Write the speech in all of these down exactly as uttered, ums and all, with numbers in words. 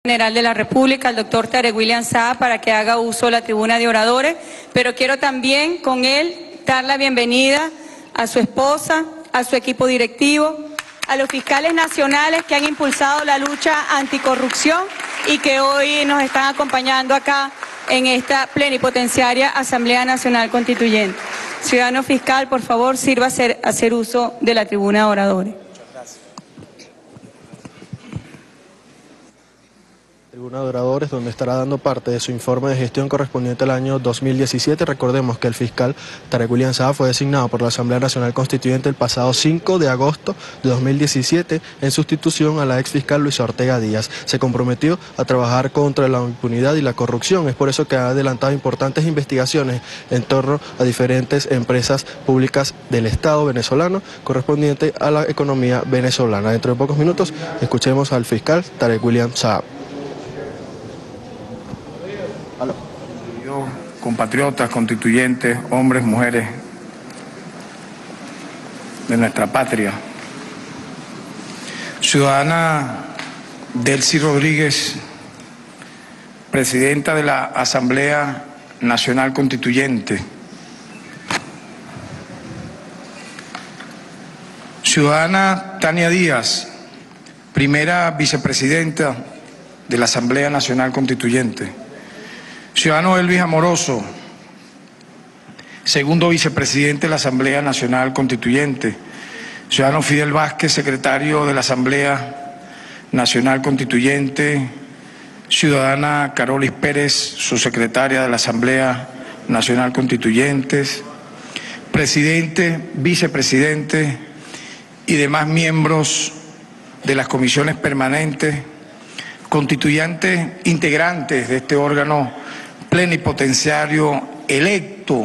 General de la República, el doctor Tarek William Saab, para que haga uso de la tribuna de oradores, pero quiero también con él dar la bienvenida a su esposa, a su equipo directivo, a los fiscales nacionales que han impulsado la lucha anticorrupción y que hoy nos están acompañando acá en esta plenipotenciaria Asamblea Nacional Constituyente. Ciudadano fiscal, por favor, sirva a hacer, a hacer uso de la tribuna de oradores. Tribuna de Oradores, donde estará dando parte de su informe de gestión correspondiente al año dos mil diecisiete. Recordemos que el fiscal Tarek William Saab fue designado por la Asamblea Nacional Constituyente el pasado cinco de agosto de dos mil diecisiete en sustitución a la ex fiscal Luisa Ortega Díaz. Se comprometió a trabajar contra la impunidad y la corrupción. Es por eso que ha adelantado importantes investigaciones en torno a diferentes empresas públicas del Estado venezolano correspondiente a la economía venezolana. Dentro de pocos minutos escuchemos al fiscal Tarek William Saab. Compatriotas, constituyentes, hombres, mujeres de nuestra patria. Ciudadana Delcy Rodríguez, presidenta de la Asamblea Nacional Constituyente. Ciudadana Tania Díaz, primera vicepresidenta de la Asamblea Nacional Constituyente. Ciudadano Elvis Amoroso, segundo vicepresidente de la Asamblea Nacional Constituyente. Ciudadano Fidel Vázquez, secretario de la Asamblea Nacional Constituyente. Ciudadana Carolis Pérez, subsecretaria de la Asamblea Nacional Constituyente. Presidente, vicepresidente y demás miembros de las comisiones permanentes, constituyentes integrantes de este órgano plenipotenciario electo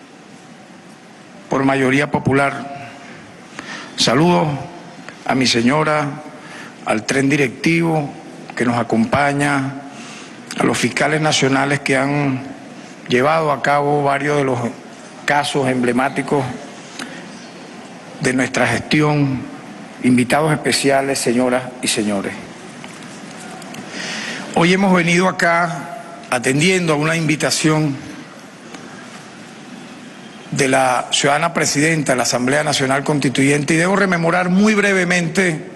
por mayoría popular. Saludo a mi señora, al tren directivo que nos acompaña, a los fiscales nacionales que han llevado a cabo varios de los casos emblemáticos de nuestra gestión, invitados especiales, señoras y señores. Hoy hemos venido acá atendiendo a una invitación de la ciudadana presidenta de la Asamblea Nacional Constituyente y debo rememorar muy brevemente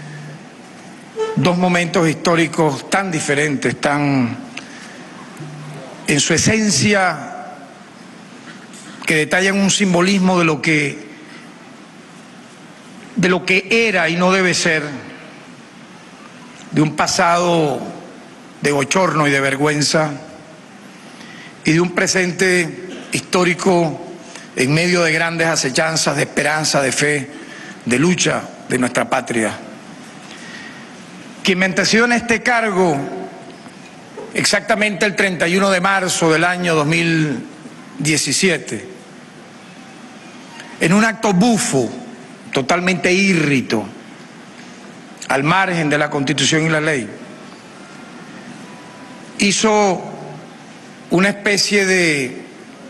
dos momentos históricos tan diferentes, tan en su esencia, que detallan un simbolismo de lo que, de lo que era y no debe ser, de un pasado de bochorno y de vergüenza, y de un presente histórico en medio de grandes acechanzas de esperanza, de fe, de lucha de nuestra patria. Quien me antecedió en este cargo exactamente el treinta y uno de marzo del año dos mil diecisiete, en un acto bufo, totalmente írrito, al margen de la Constitución y la ley, hizo una especie de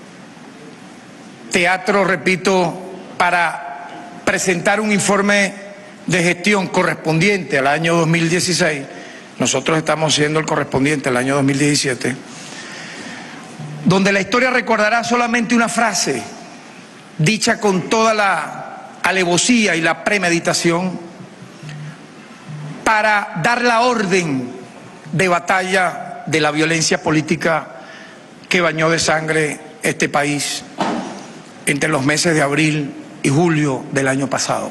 teatro, repito, para presentar un informe de gestión correspondiente al año dos mil dieciséis. Nosotros estamos siendo el correspondiente al año dos mil diecisiete, donde la historia recordará solamente una frase, dicha con toda la alevosía y la premeditación, para dar la orden de batalla de la violencia política que bañó de sangre este país entre los meses de abril y julio del año pasado,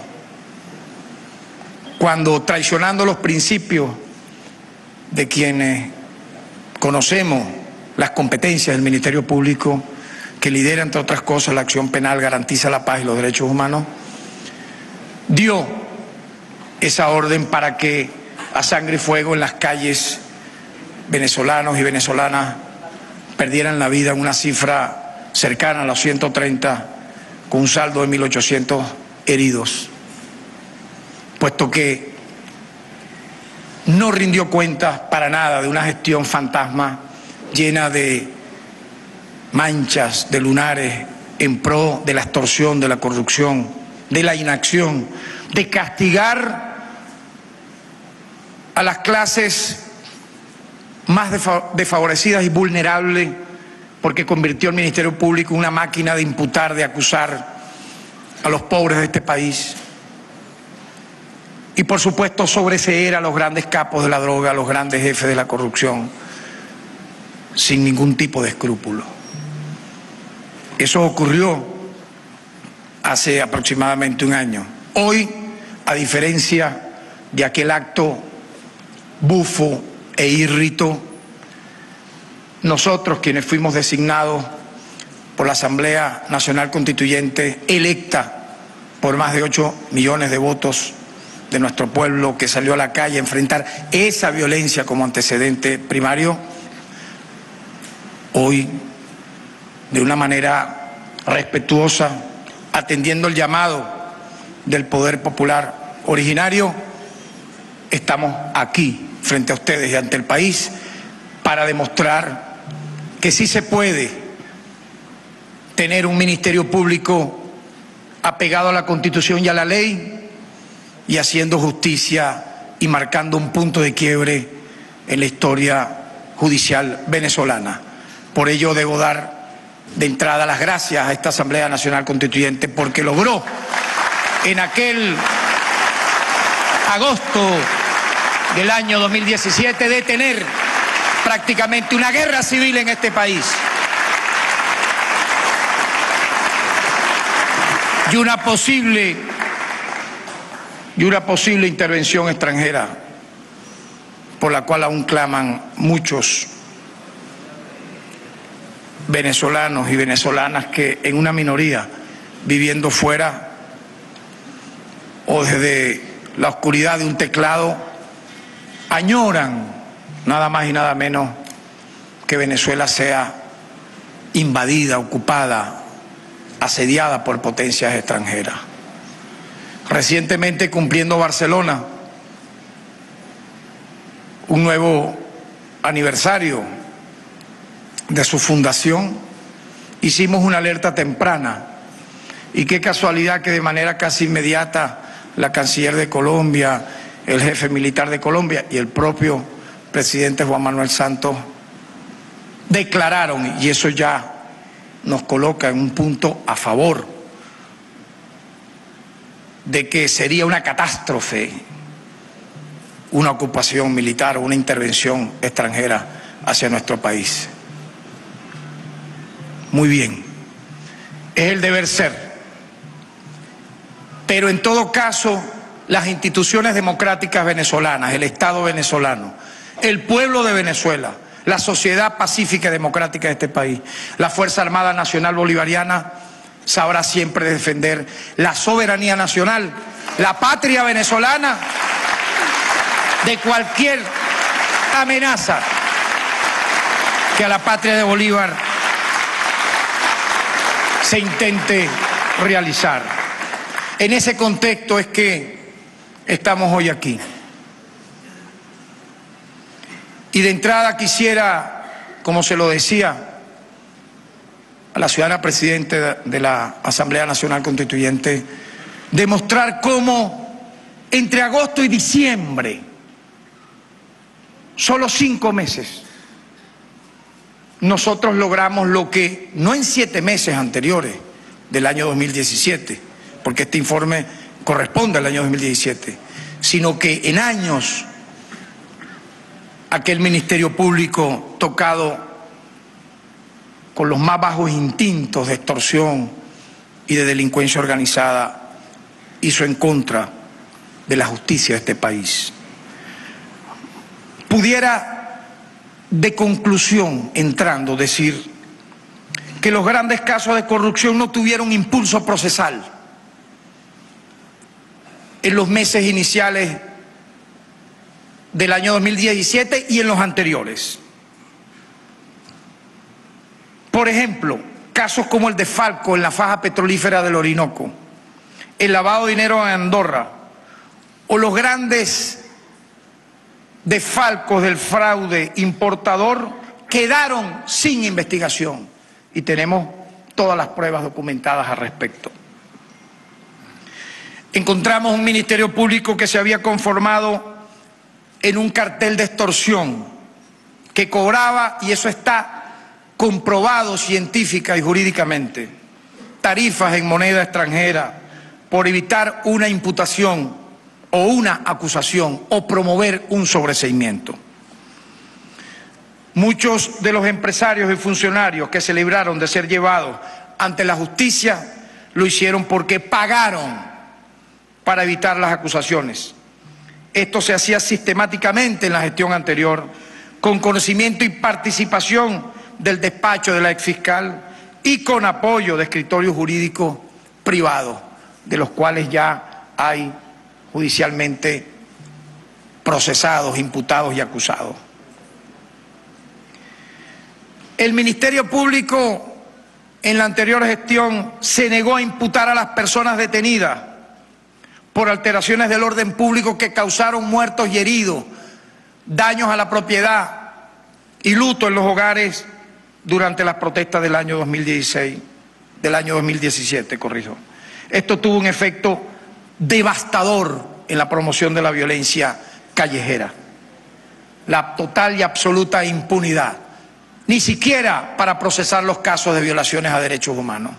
cuando, traicionando los principios de quienes conocemos las competencias del Ministerio Público, que lidera, entre otras cosas, la acción penal, garantiza la paz y los derechos humanos, dio esa orden para que a sangre y fuego en las calles venezolanos y venezolanas perdieran la vida en una cifra cercana a los ciento treinta, con un saldo de mil ochocientos heridos, puesto que no rindió cuentas para nada de una gestión fantasma llena de manchas, de lunares, en pro de la extorsión, de la corrupción, de la inacción, de castigar a las clases más desfavorecidas y vulnerables, porque convirtió el Ministerio Público en una máquina de imputar, de acusar a los pobres de este país. Y por supuesto sobreseer a los grandes capos de la droga, a los grandes jefes de la corrupción, sin ningún tipo de escrúpulo. Eso ocurrió hace aproximadamente un año. Hoy, a diferencia de aquel acto bufo e írrito, nosotros, quienes fuimos designados por la Asamblea Nacional Constituyente, electa por más de ocho millones de votos de nuestro pueblo, que salió a la calle a enfrentar esa violencia como antecedente primario, hoy, de una manera respetuosa, atendiendo el llamado del poder popular originario, estamos aquí frente a ustedes y ante el país para demostrar que sí se puede tener un Ministerio Público apegado a la Constitución y a la ley y haciendo justicia y marcando un punto de quiebre en la historia judicial venezolana. Por ello debo dar de entrada las gracias a esta Asamblea Nacional Constituyente, porque logró en aquel agosto del año dos mil diecisiete detener prácticamente una guerra civil en este país y una posible y una posible intervención extranjera por la cual aún claman muchos venezolanos y venezolanas que en una minoría, viviendo fuera o desde la oscuridad de un teclado, añoran nada más y nada menos que Venezuela sea invadida, ocupada, asediada por potencias extranjeras. Recientemente, cumpliendo Barcelona un nuevo aniversario de su fundación, hicimos una alerta temprana, y qué casualidad que de manera casi inmediata la canciller de Colombia, el jefe militar de Colombia y el propio presidente Juan Manuel Santos declararon, y eso ya nos coloca en un punto a favor de que sería una catástrofe una ocupación militar o una intervención extranjera hacia nuestro país. Muy bien, es el deber ser, pero en todo caso las instituciones democráticas venezolanas, el Estado venezolano, el pueblo de Venezuela, la sociedad pacífica y democrática de este país, la Fuerza Armada Nacional Bolivariana sabrá siempre defender la soberanía nacional, la patria venezolana, de cualquier amenaza que a la patria de Bolívar se intente realizar. En ese contexto es que estamos hoy aquí. Y de entrada quisiera, como se lo decía a la ciudadana presidenta de la Asamblea Nacional Constituyente, demostrar cómo entre agosto y diciembre, solo cinco meses, nosotros logramos lo que no en siete meses anteriores del año dos mil diecisiete, porque este informe corresponde al año dos mil diecisiete, sino que en años aquel Ministerio Público tocado con los más bajos instintos de extorsión y de delincuencia organizada hizo en contra de la justicia de este país. Pudiera de conclusión, entrando, decir que los grandes casos de corrupción no tuvieron impulso procesal en los meses iniciales del año dos mil diecisiete y en los anteriores. Por ejemplo, casos como el de Falco en la faja petrolífera del Orinoco, el lavado de dinero en Andorra o los grandes desfalcos del fraude importador quedaron sin investigación y tenemos todas las pruebas documentadas al respecto. Encontramos un Ministerio Público que se había conformado en un cartel de extorsión que cobraba, y eso está comprobado científica y jurídicamente, tarifas en moneda extranjera por evitar una imputación o una acusación o promover un sobreseimiento. Muchos de los empresarios y funcionarios que se libraron de ser llevados ante la justicia lo hicieron porque pagaron para evitar las acusaciones. Esto se hacía sistemáticamente en la gestión anterior, con conocimiento y participación del despacho de la exfiscal y con apoyo de escritorios jurídicos privados, de los cuales ya hay judicialmente procesados, imputados y acusados. El Ministerio Público en la anterior gestión se negó a imputar a las personas detenidas por alteraciones del orden público que causaron muertos y heridos, daños a la propiedad y luto en los hogares durante las protestas del año dos mil dieciséis, del año dos mil diecisiete, corrijo. Esto tuvo un efecto devastador en la promoción de la violencia callejera. La total y absoluta impunidad, ni siquiera para procesar los casos de violaciones a derechos humanos.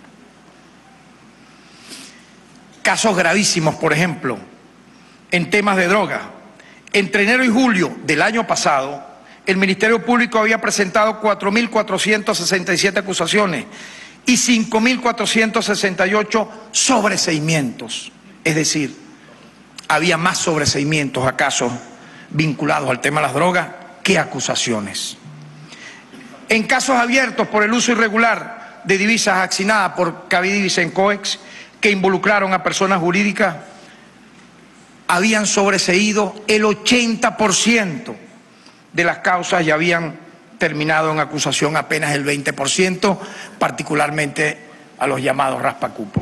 Casos gravísimos, por ejemplo, en temas de droga. Entre enero y julio del año pasado, el Ministerio Público había presentado cuatro mil cuatrocientas sesenta y siete acusaciones y cinco mil cuatrocientos sesenta y ocho sobreseimientos. Es decir, había más sobreseimientos a casos vinculados al tema de las drogas que acusaciones. En casos abiertos por el uso irregular de divisas asignadas por Cadivis en Coex, que involucraron a personas jurídicas, habían sobreseído el ochenta por ciento de las causas y habían terminado en acusación apenas el veinte por ciento, particularmente a los llamados raspacupos.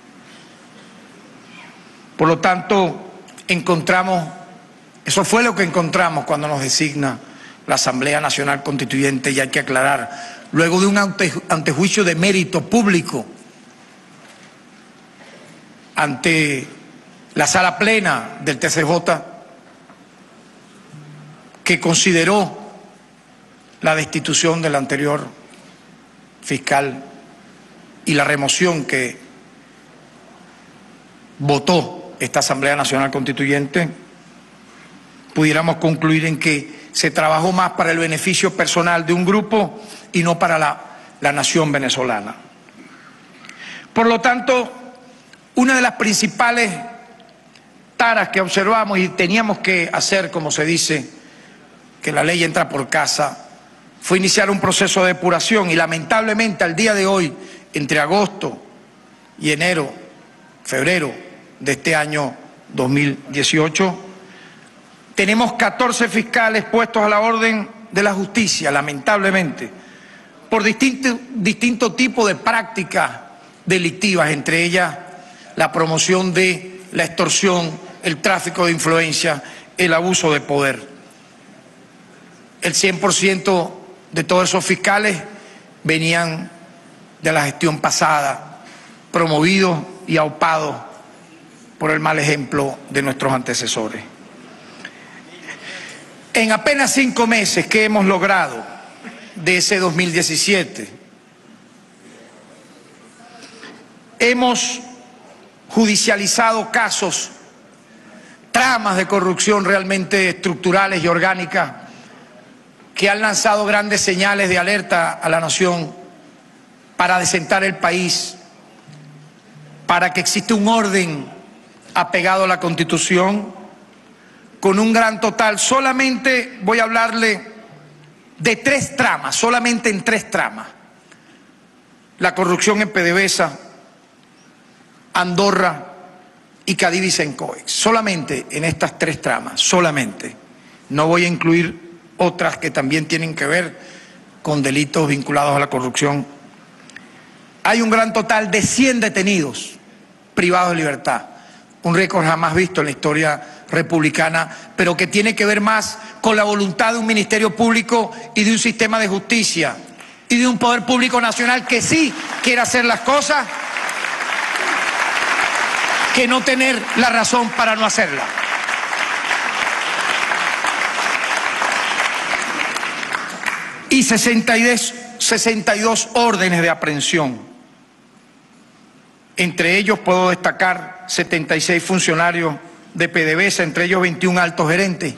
Por lo tanto, encontramos, eso fue lo que encontramos cuando nos designa la Asamblea Nacional Constituyente, y hay que aclarar, luego de un ante, antejuicio de mérito público ante la sala plena del T C J, que consideró la destitución del anterior fiscal y la remoción que votó esta Asamblea Nacional Constituyente, pudiéramos concluir en que se trabajó más para el beneficio personal de un grupo y no para la, la nación venezolana. Por lo tanto, una de las principales taras que observamos y teníamos que hacer, como se dice, que la ley entra por casa, fue iniciar un proceso de depuración, y lamentablemente al día de hoy, entre agosto y enero, febrero de este año dos mil dieciocho, tenemos catorce fiscales puestos a la orden de la justicia, lamentablemente, por distinto, distinto tipo de prácticas delictivas, entre ellas la promoción de la extorsión, el tráfico de influencia, el abuso de poder. El cien por ciento de todos esos fiscales venían de la gestión pasada, promovidos y aupados por el mal ejemplo de nuestros antecesores. En apenas cinco meses que hemos logrado de ese dos mil diecisiete, hemos judicializado casos, tramas de corrupción realmente estructurales y orgánicas que han lanzado grandes señales de alerta a la nación para desentar el país, para que exista un orden apegado a la Constitución, con un gran total. Solamente voy a hablarle de tres tramas, solamente en tres tramas. La corrupción en PDVSA, Andorra y Cadivis en Coex. Solamente en estas tres tramas, solamente. No voy a incluir otras que también tienen que ver con delitos vinculados a la corrupción. Hay un gran total de cien detenidos privados de libertad, un récord jamás visto en la historia republicana, pero que tiene que ver más con la voluntad de un Ministerio Público y de un sistema de justicia y de un poder público nacional que sí quiere hacer las cosas, que no tener la razón para no hacerla. y sesenta y dos órdenes de aprehensión. Entre ellos puedo destacar setenta y seis funcionarios de PDVSA, entre ellos veintiún altos gerentes.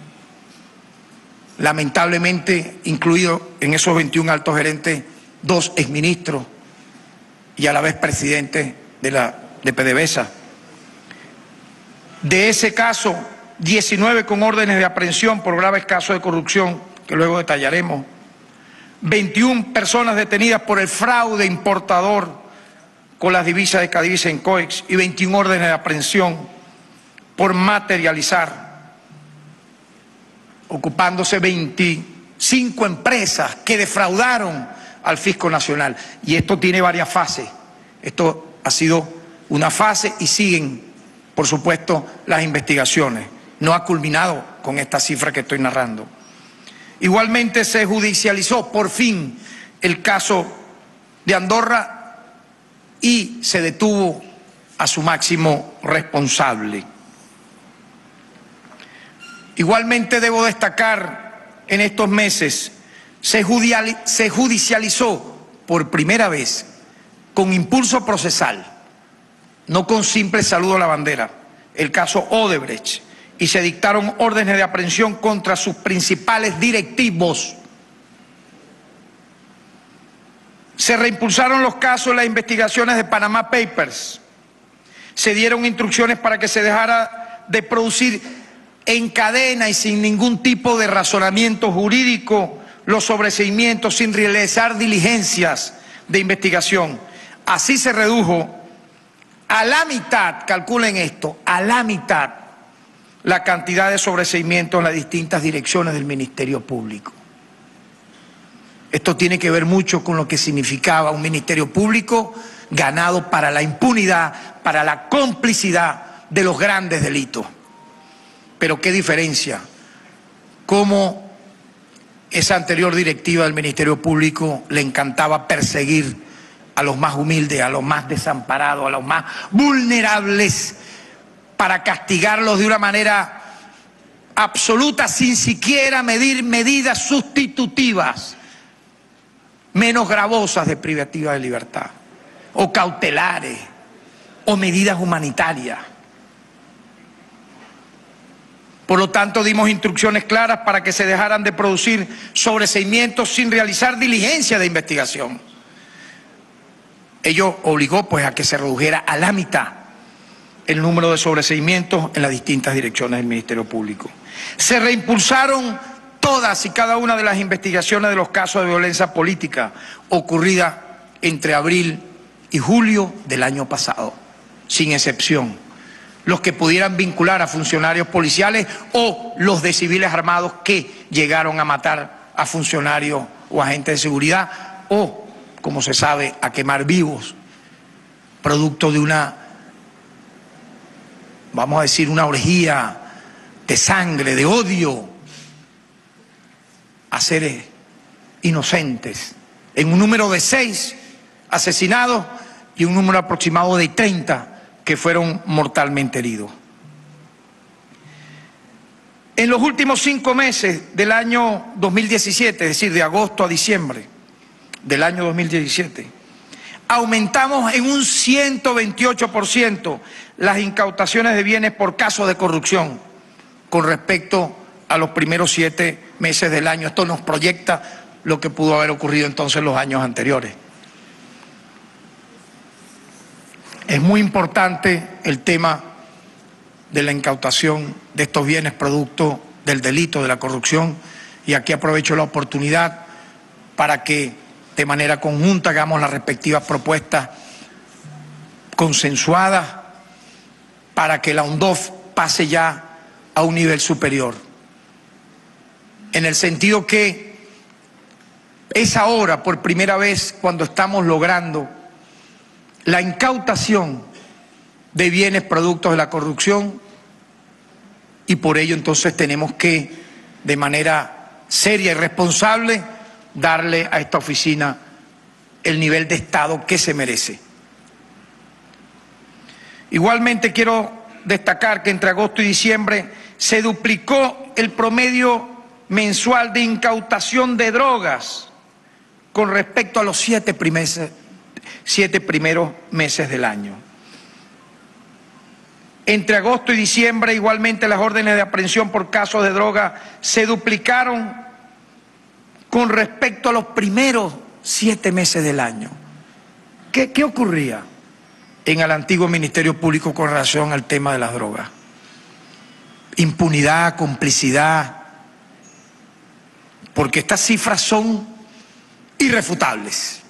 Lamentablemente, incluido en esos veintiún altos gerentes, dos exministros y a la vez presidente de, la, de PDVSA. De ese caso, diecinueve con órdenes de aprehensión por graves casos de corrupción, que luego detallaremos. veintiuna personas detenidas por el fraude importador con las divisas de Cadivis en Coex y veintiuna órdenes de aprehensión por materializar, ocupándose veinticinco empresas que defraudaron al Fisco Nacional. Y esto tiene varias fases. Esto ha sido una fase y siguen, por supuesto, las investigaciones. No ha culminado con esta cifra que estoy narrando. Igualmente se judicializó por fin el caso de Andorra y se detuvo a su máximo responsable. Igualmente debo destacar, en estos meses se judicializó por primera vez con impulso procesal, no con simple saludo a la bandera, el caso Odebrecht, y se dictaron órdenes de aprehensión contra sus principales directivos. Se reimpulsaron los casos, las investigaciones de Panama Papers. Se dieron instrucciones para que se dejara de producir en cadena y sin ningún tipo de razonamiento jurídico los sobreseimientos, sin realizar diligencias de investigación. Así se redujo a la mitad, calculen esto, a la mitad la cantidad de sobreseimientos en las distintas direcciones del Ministerio Público. Esto tiene que ver mucho con lo que significaba un Ministerio Público ganado para la impunidad, para la complicidad de los grandes delitos. Pero qué diferencia, cómo esa anterior directiva del Ministerio Público le encantaba perseguir a los más humildes, a los más desamparados, a los más vulnerables, para castigarlos de una manera absoluta, sin siquiera medir medidas sustitutivas, menos gravosas de privativa de libertad, o cautelares, o medidas humanitarias. Por lo tanto, dimos instrucciones claras para que se dejaran de producir sobreseimientos sin realizar diligencia de investigación. Ello obligó pues a que se redujera a la mitad el número de sobreseimientos en las distintas direcciones del Ministerio Público. Se reimpulsaron todas y cada una de las investigaciones de los casos de violencia política ocurridas entre abril y julio del año pasado, sin excepción. Los que pudieran vincular a funcionarios policiales o los de civiles armados que llegaron a matar a funcionarios o agentes de seguridad o, como se sabe, a quemar vivos, producto de una, vamos a decir, una orgía de sangre, de odio a seres inocentes, en un número de seis asesinados y un número aproximado de treinta que fueron mortalmente heridos. En los últimos cinco meses del año dos mil diecisiete, es decir, de agosto a diciembre del año dos mil diecisiete, aumentamos en un ciento veintiocho por ciento las incautaciones de bienes por casos de corrupción con respecto a los primeros siete meses del año. Esto nos proyecta lo que pudo haber ocurrido entonces en los años anteriores. Es muy importante el tema de la incautación de estos bienes producto del delito de la corrupción, y aquí aprovecho la oportunidad para que de manera conjunta hagamos las respectivas propuestas consensuadas para que la ONDOF pase ya a un nivel superior, en el sentido que es ahora por primera vez cuando estamos logrando la incautación de bienes productos de la corrupción, y por ello entonces tenemos que, de manera seria y responsable, darle a esta oficina el nivel de Estado que se merece. Igualmente quiero destacar que entre agosto y diciembre se duplicó el promedio mensual de incautación de drogas con respecto a los siete, primeros, siete primeros meses del año. Entre agosto y diciembre, igualmente, las órdenes de aprehensión por casos de droga se duplicaron con respecto a los primeros siete meses del año. ¿Qué, qué ocurría en el antiguo Ministerio Público con relación al tema de las drogas? Impunidad, complicidad, porque estas cifras son irrefutables.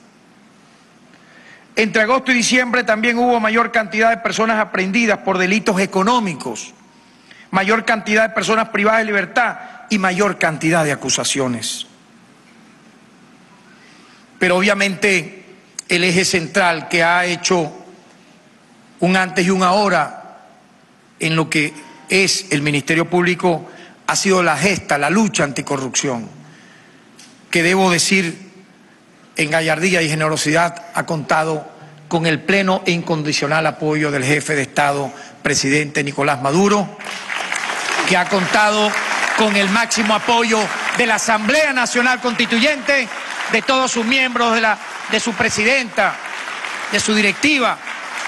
Entre agosto y diciembre también hubo mayor cantidad de personas aprehendidas por delitos económicos, mayor cantidad de personas privadas de libertad y mayor cantidad de acusaciones. Pero obviamente el eje central que ha hecho un antes y un ahora en lo que es el Ministerio Público ha sido la gesta, la lucha anticorrupción, que debo decir en gallardía y generosidad ha contado con el pleno e incondicional apoyo del jefe de Estado, presidente Nicolás Maduro, que ha contado con el máximo apoyo de la Asamblea Nacional Constituyente, de todos sus miembros, de, la, de su presidenta, de su directiva,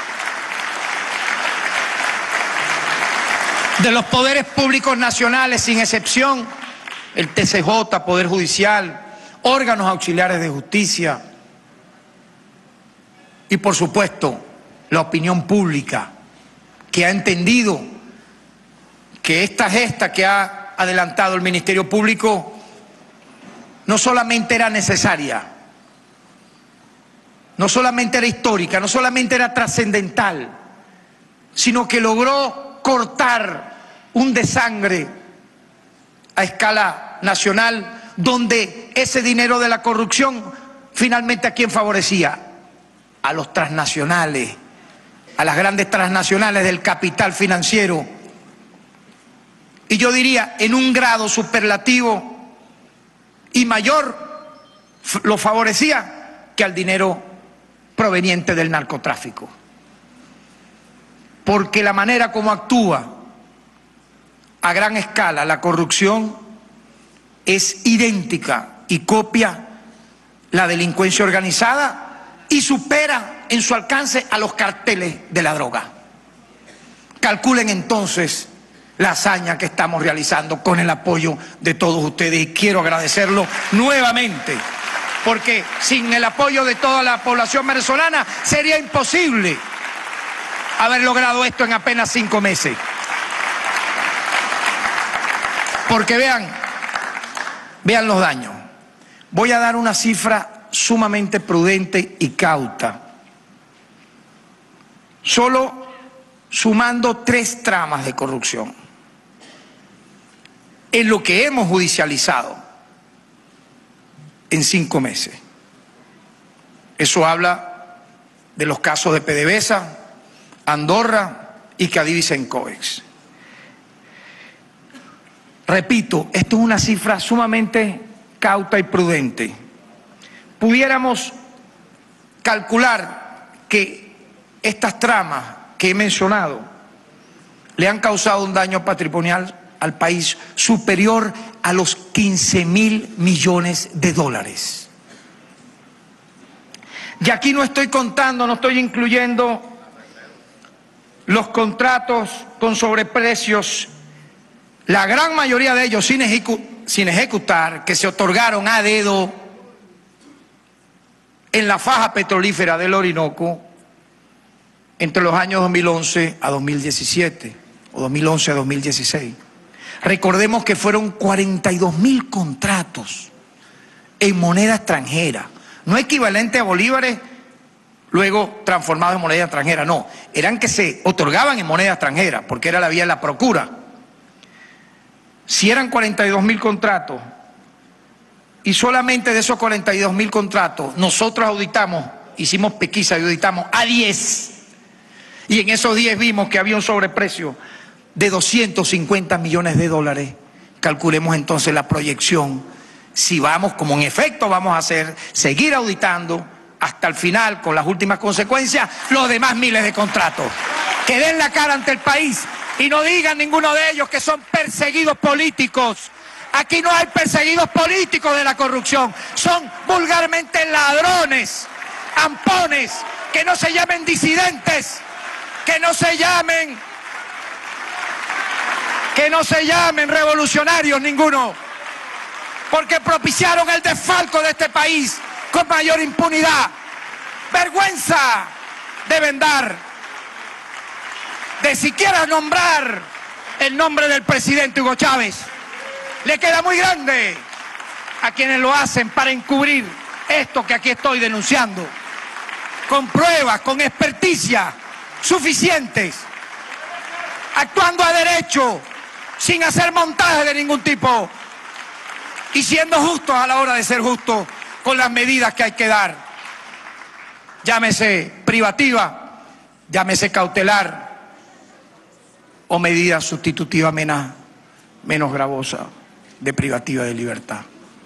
de los poderes públicos nacionales sin excepción, el T C J, Poder Judicial, órganos auxiliares de justicia y, por supuesto, la opinión pública, que ha entendido que esta gesta que ha adelantado el Ministerio Público no solamente era necesaria, no solamente era histórica, no solamente era trascendental, sino que logró cortar un desangre a escala nacional, donde ese dinero de la corrupción finalmente ¿a quién favorecía? A los transnacionales, a las grandes transnacionales del capital financiero. Y yo diría, en un grado superlativo y mayor, lo favorecía que al dinero proveniente del narcotráfico. Porque la manera como actúa a gran escala la corrupción es idéntica y copia la delincuencia organizada y supera en su alcance a los carteles de la droga. Calculen entonces la hazaña que estamos realizando con el apoyo de todos ustedes, y quiero agradecerlo nuevamente, porque sin el apoyo de toda la población venezolana sería imposible haber logrado esto en apenas cinco meses. Porque vean, vean los daños. Voy a dar una cifra sumamente prudente y cauta. Solo sumando tres tramas de corrupción en lo que hemos judicializado en cinco meses. Eso habla de los casos de PDVSA, Andorra y Cadivi-Sencoex. Repito, esto es una cifra sumamente cauta y prudente. Pudiéramos calcular que estas tramas que he mencionado le han causado un daño patrimonial al país superior a los quince mil millones de dólares. Y aquí no estoy contando, no estoy incluyendo los contratos con sobreprecios, la gran mayoría de ellos sin, ejecu sin ejecutar, que se otorgaron a dedo en la faja petrolífera del Orinoco entre los años dos mil once a dos mil diecisiete o dos mil once a dos mil dieciséis. Recordemos que fueron cuarenta y dos mil contratos en moneda extranjera, no equivalente a bolívares luego transformados en moneda extranjera, no, eran que se otorgaban en moneda extranjera porque era la vía de la procura. Si eran cuarenta y dos mil contratos y solamente de esos cuarenta y dos mil contratos nosotros auditamos, hicimos pesquisa y auditamos a diez, y en esos diez vimos que había un sobreprecio de doscientos cincuenta millones de dólares, calculemos entonces la proyección, si vamos, como en efecto vamos a hacer, seguir auditando hasta el final con las últimas consecuencias, los demás miles de contratos. Que den la cara ante el país y no digan ninguno de ellos que son perseguidos políticos, Aquí no hay perseguidos políticos de la corrupción. Son vulgarmente ladrones, ampones, que no se llamen disidentes, que no se llamen, que no se llamen revolucionarios ninguno, porque propiciaron el desfalco de este país con mayor impunidad. Vergüenza deben dar de siquiera nombrar el nombre del presidente Hugo Chávez. Le queda muy grande a quienes lo hacen para encubrir esto que aquí estoy denunciando, con pruebas, con experticia suficientes, actuando a derecho, sin hacer montaje de ningún tipo y siendo justos a la hora de ser justos con las medidas que hay que dar. Llámese privativa, llámese cautelar o medida sustitutiva menos, menos gravosa de privativa de libertad.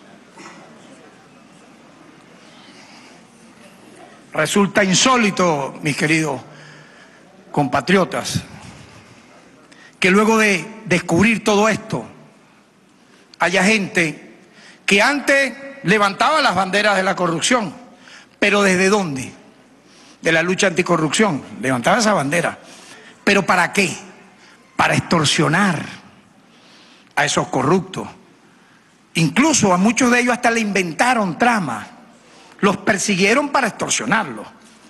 Resulta insólito, mis queridos compatriotas, que luego de descubrir todo esto haya gente que antes levantaba las banderas de la corrupción, pero ¿desde dónde? De la lucha anticorrupción, levantaba esa bandera. ¿Pero para qué? Para extorsionar a esos corruptos. Incluso a muchos de ellos hasta le inventaron tramas, los persiguieron para extorsionarlos.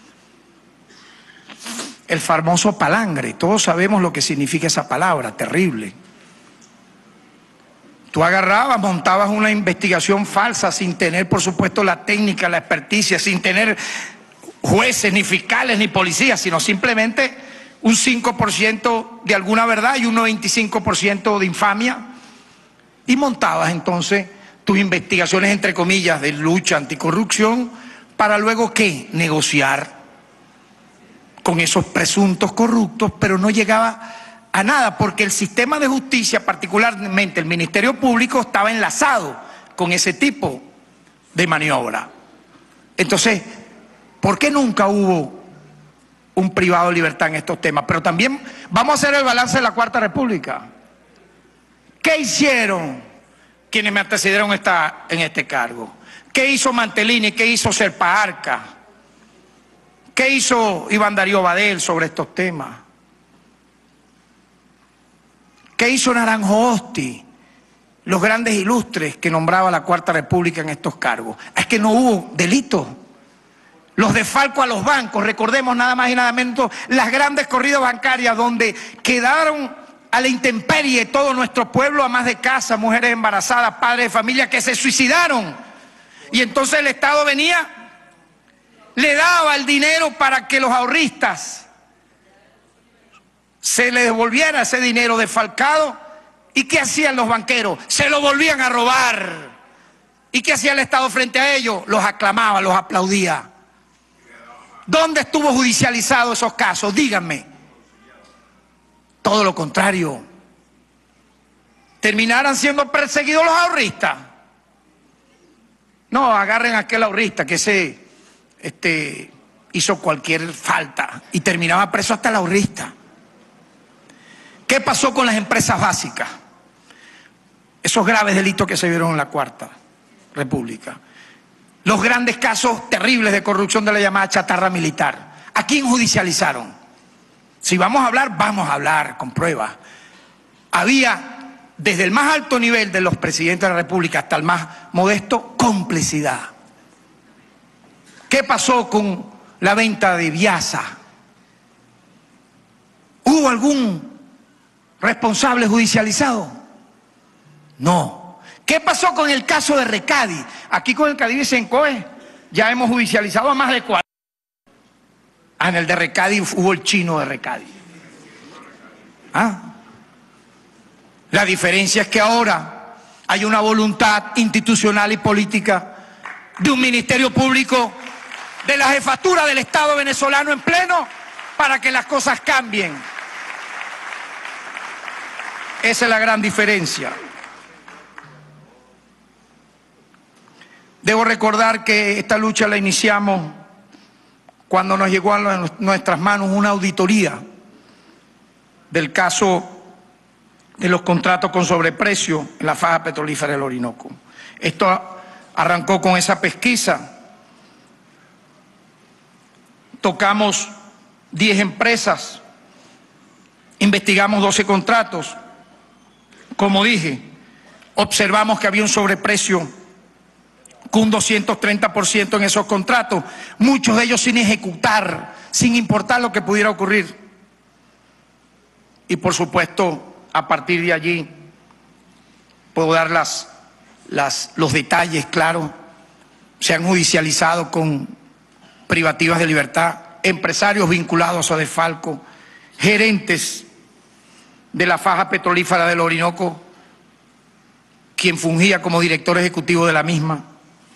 El famoso palangre, todos sabemos lo que significa esa palabra, terrible. Tú agarrabas, montabas una investigación falsa sin tener, por supuesto, la técnica, la experticia, sin tener jueces, ni fiscales, ni policías, sino simplemente un cinco por ciento de alguna verdad y un veinticinco por ciento de infamia. Y montabas entonces tus investigaciones, entre comillas, de lucha anticorrupción, para luego, ¿qué? Negociar con esos presuntos corruptos, pero no llegaba a nada, porque el sistema de justicia, particularmente el Ministerio Público, estaba enlazado con ese tipo de maniobra. Entonces, ¿por qué nunca hubo un privado de libertad en estos temas? Pero también vamos a hacer el balance de la Cuarta República. ¿Qué hicieron quienes me antecedieron esta, en este cargo? ¿Qué hizo Mantelini? ¿Qué hizo Serpa Arca? ¿Qué hizo Iván Darío Badel sobre estos temas? ¿Qué hizo Naranjo Osti? Los grandes ilustres que nombraba la Cuarta República en estos cargos. Es que no hubo delitos. Los desfalcos a los bancos, recordemos nada más y nada menos las grandes corridas bancarias donde quedaron a la intemperie todo nuestro pueblo, amas de casa, mujeres embarazadas, padres de familia que se suicidaron. Y entonces el Estado venía, le daba el dinero para que los ahorristas se les devolviera ese dinero desfalcado. ¿Y qué hacían los banqueros? Se lo volvían a robar. ¿Y qué hacía el Estado frente a ellos? Los aclamaba, los aplaudía. ¿Dónde estuvo judicializado esos casos? Díganme. Todo lo contrario. ¿Terminaran siendo perseguidos los ahorristas? No, agarren a aquel ahorrista que se este, hizo cualquier falta y terminaba preso hasta el ahorrista. ¿Qué pasó con las empresas básicas? Esos graves delitos que se vieron en la Cuarta República. Los grandes casos terribles de corrupción de la llamada chatarra militar. ¿A quién judicializaron? Si vamos a hablar, vamos a hablar con pruebas. Había, desde el más alto nivel de los presidentes de la República hasta el más modesto, complicidad. ¿Qué pasó con la venta de Viasa? ¿Hubo algún responsable judicializado? No. ¿Qué pasó con el caso de Recadi? Aquí con el Cadivi Sencoe ya hemos judicializado a más de cuatro. Ah, en el de Recadi hubo el chino de Recadi. ¿Ah? La diferencia es que ahora hay una voluntad institucional y política de un Ministerio Público, de la jefatura del Estado venezolano en pleno, para que las cosas cambien. Esa es la gran diferencia. Debo recordar que esta lucha la iniciamos cuando nos llegó a nuestras manos una auditoría del caso de los contratos con sobreprecio en la faja petrolífera del Orinoco. Esto arrancó con esa pesquisa. Tocamos diez empresas, investigamos doce contratos. Como dije, observamos que había un sobreprecio con un doscientos treinta por ciento en esos contratos, muchos de ellos sin ejecutar, sin importar lo que pudiera ocurrir. Y por supuesto, a partir de allí, puedo dar las, las, los detalles, claro, se han judicializado con privativas de libertad, empresarios vinculados a Defalco, gerentes de la faja petrolífera del Orinoco, quien fungía como director ejecutivo de la misma.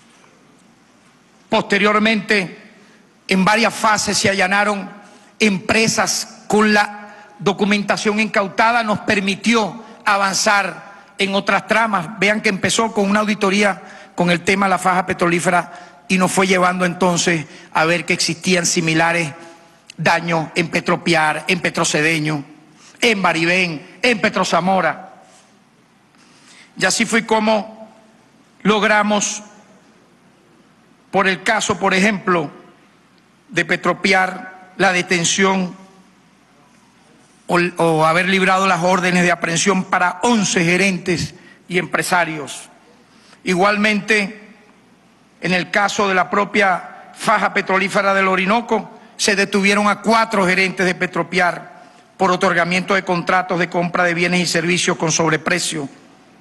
Posteriormente, en varias fases se allanaron empresas con la documentación incautada, nos permitió avanzar en otras tramas. Vean que empezó con una auditoría con el tema de la faja petrolífera y nos fue llevando entonces a ver que existían similares daños en Petropiar, en Petrocedeño, en Baribén, en Petrozamora. Y así fue como logramos, por el caso, por ejemplo, de Petropiar, la detención o, o haber librado las órdenes de aprehensión para once gerentes y empresarios. Igualmente, en el caso de la propia faja petrolífera del Orinoco, se detuvieron a cuatro gerentes de Petropiar por otorgamiento de contratos de compra de bienes y servicios con sobreprecio.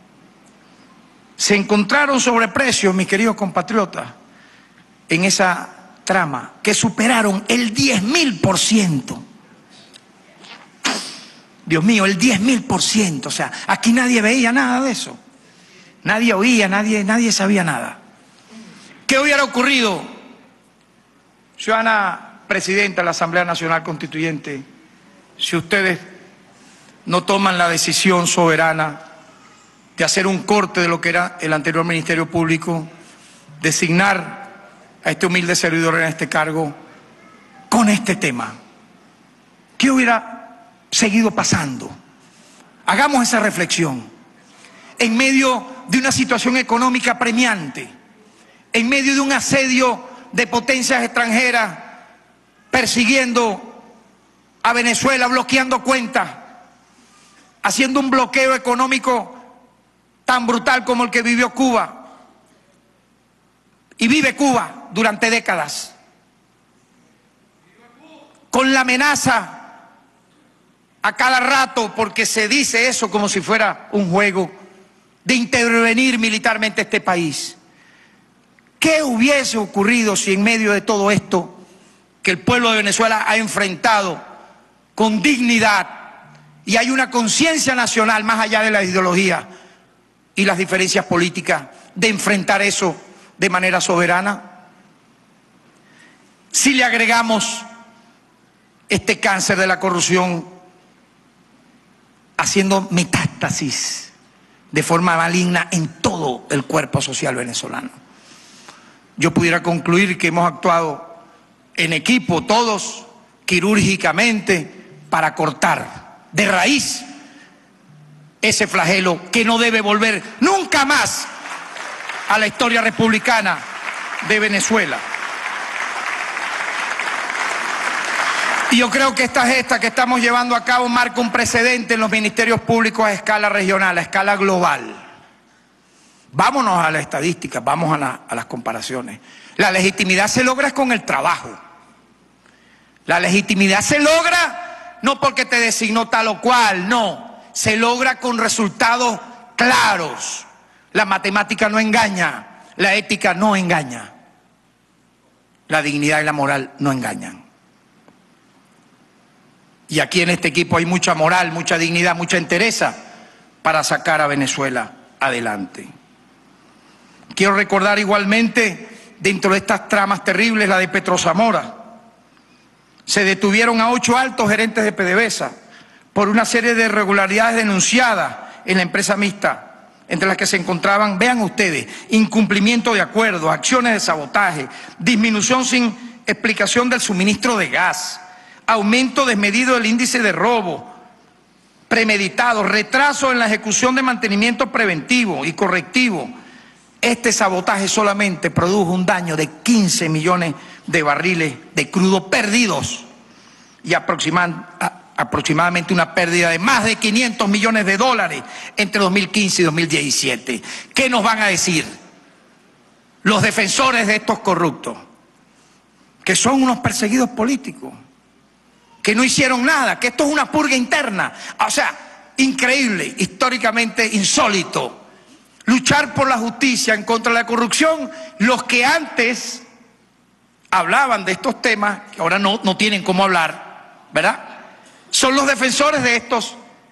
Se encontraron sobreprecios, mis queridos compatriotas, en esa trama, que superaron el diez mil por ciento. Dios mío, el diez mil por ciento. O sea, aquí nadie veía nada de eso. Nadie oía, nadie, nadie sabía nada. ¿Qué hubiera ocurrido, ciudadana presidenta de la Asamblea Nacional Constituyente, si ustedes no toman la decisión soberana de hacer un corte de lo que era el anterior Ministerio Público, designar a este humilde servidor en este cargo con este tema? ¿Qué hubiera seguido pasando? Hagamos esa reflexión. En medio de una situación económica apremiante, en medio de un asedio de potencias extranjeras persiguiendo a Venezuela, bloqueando cuentas, haciendo un bloqueo económico tan brutal como el que vivió Cuba y vive Cuba durante décadas, con la amenaza a cada rato, porque se dice eso como si fuera un juego, de intervenir militarmente este país. ¿Qué hubiese ocurrido si en medio de todo esto que el pueblo de Venezuela ha enfrentado con dignidad y hay una conciencia nacional más allá de la ideología y las diferencias políticas, de enfrentar eso de manera soberana? Si le agregamos este cáncer de la corrupción haciendo metástasis de forma maligna en todo el cuerpo social venezolano, yo pudiera concluir que hemos actuado en equipo todos, quirúrgicamente, para cortar de raíz ese flagelo que no debe volver nunca más a la historia republicana de Venezuela. Y yo creo que esta gesta que estamos llevando a cabo marca un precedente en los ministerios públicos a escala regional, a escala global. Vámonos a las estadísticas, vamos a, la, a las comparaciones. La legitimidad se logra con el trabajo. La legitimidad se logra no porque te designó tal o cual, no. Se logra con resultados claros. La matemática no engaña, la ética no engaña. La dignidad y la moral no engañan. Y aquí en este equipo hay mucha moral, mucha dignidad, mucha entereza para sacar a Venezuela adelante. Quiero recordar igualmente, dentro de estas tramas terribles, la de Petrozamora. Se detuvieron a ocho altos gerentes de PDVSA por una serie de irregularidades denunciadas en la empresa mixta, entre las que se encontraban, vean ustedes, incumplimiento de acuerdos, acciones de sabotaje, disminución sin explicación del suministro de gas, aumento desmedido del índice de robo, premeditado, retraso en la ejecución de mantenimiento preventivo y correctivo. Este sabotaje solamente produjo un daño de quince millones de barriles de crudo perdidos y aproximadamente una pérdida de más de quinientos millones de dólares entre dos mil quince y dos mil diecisiete. ¿Qué nos van a decir los defensores de estos corruptos? Que son unos perseguidos políticos, que no hicieron nada, que esto es una purga interna. O sea, increíble, históricamente insólito. Luchar por la justicia en contra de la corrupción. Los que antes hablaban de estos temas, que ahora no, no tienen cómo hablar, ¿verdad? Son los defensores de estos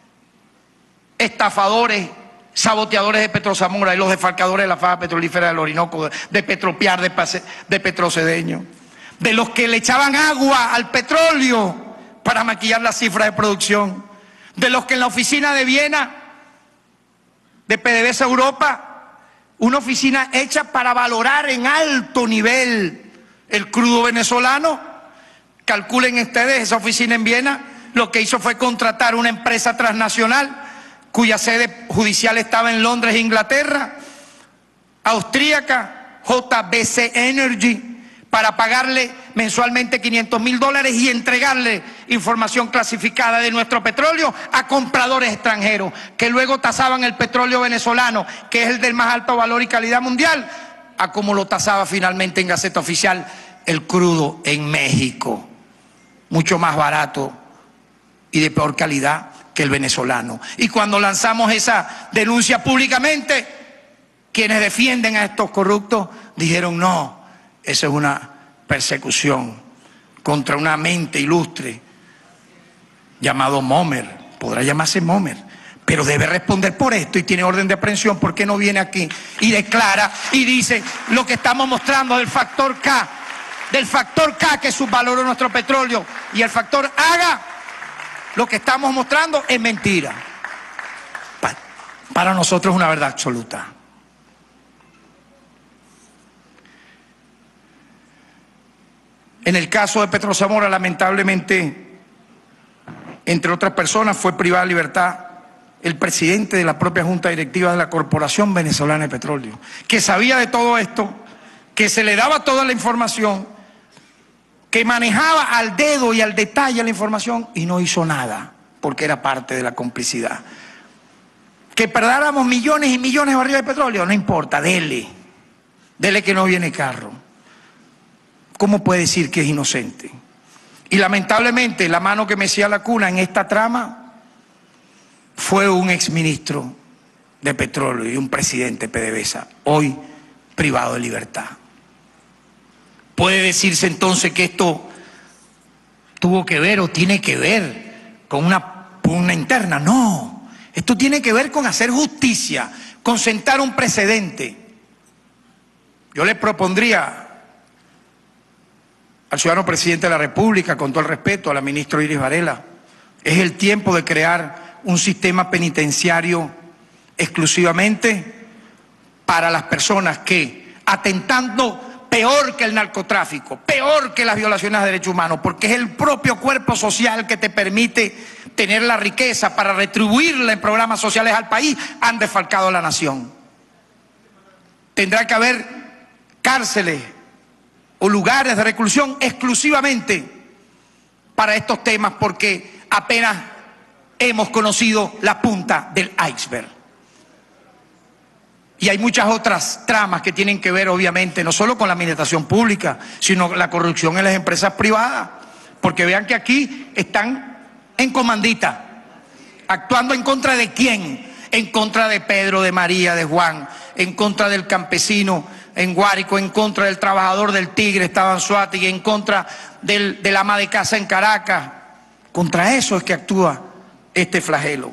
estafadores, saboteadores de Petrozamora y los defalcadores de la faja petrolífera del Orinoco, de Petropiar, de, Pase, de Petrocedeño, de los que le echaban agua al petróleo para maquillar las cifras de producción, de los que en la oficina de Viena, de PDVSA Europa, una oficina hecha para valorar en alto nivel el crudo venezolano. Calculen ustedes, esa oficina en Viena lo que hizo fue contratar una empresa transnacional cuya sede judicial estaba en Londres, Inglaterra, austríaca, J B C Energy, para pagarle mensualmente quinientos mil dólares y entregarle información clasificada de nuestro petróleo a compradores extranjeros, que luego tasaban el petróleo venezolano, que es el del más alto valor y calidad mundial, a como lo tasaba finalmente en Gaceta Oficial el crudo en México, mucho más barato y de peor calidad que el venezolano. Y cuando lanzamos esa denuncia públicamente, quienes defienden a estos corruptos dijeron no, esa es una persecución contra una mente ilustre llamado Momer, podrá llamarse Momer, pero debe responder por esto y tiene orden de aprehensión. ¿Por qué no viene aquí y declara y dice lo que estamos mostrando del factor K, del factor K que subvaloró nuestro petróleo, y el factor Haga, lo que estamos mostrando es mentira? Para nosotros es una verdad absoluta. En el caso de Petrozamora, lamentablemente, entre otras personas, fue privada de libertad el presidente de la propia Junta Directiva de la Corporación Venezolana de Petróleo, que sabía de todo esto, que se le daba toda la información, que manejaba al dedo y al detalle la información y no hizo nada, porque era parte de la complicidad. Que perdáramos millones y millones de barriles de petróleo, no importa, dele, dele que no viene carro. ¿Cómo puede decir que es inocente? Y lamentablemente la mano que mecía la cuna en esta trama fue un exministro de petróleo y un presidente de PDVSA, hoy privado de libertad. ¿Puede decirse entonces que esto tuvo que ver o tiene que ver con una pugna interna? No, esto tiene que ver con hacer justicia, con sentar un precedente. Yo le propondría al ciudadano presidente de la República, con todo el respeto a la ministra Iris Varela, es el tiempo de crear un sistema penitenciario exclusivamente para las personas que, atentando peor que el narcotráfico, peor que las violaciones de derechos humanos, porque es el propio cuerpo social que te permite tener la riqueza para retribuirla en programas sociales al país, han desfalcado a la nación. Tendrá que haber cárceles o lugares de reclusión exclusivamente para estos temas, porque apenas hemos conocido la punta del iceberg. Y hay muchas otras tramas que tienen que ver, obviamente, no solo con la administración pública, sino con la corrupción en las empresas privadas. Porque vean que aquí están en comandita, actuando en contra de quién, en contra de Pedro, de María, de Juan, en contra del campesino en Guárico, en contra del trabajador del Tigre, Esteban Suárez, en contra del, del ama de casa en Caracas. Contra eso es que actúa este flagelo.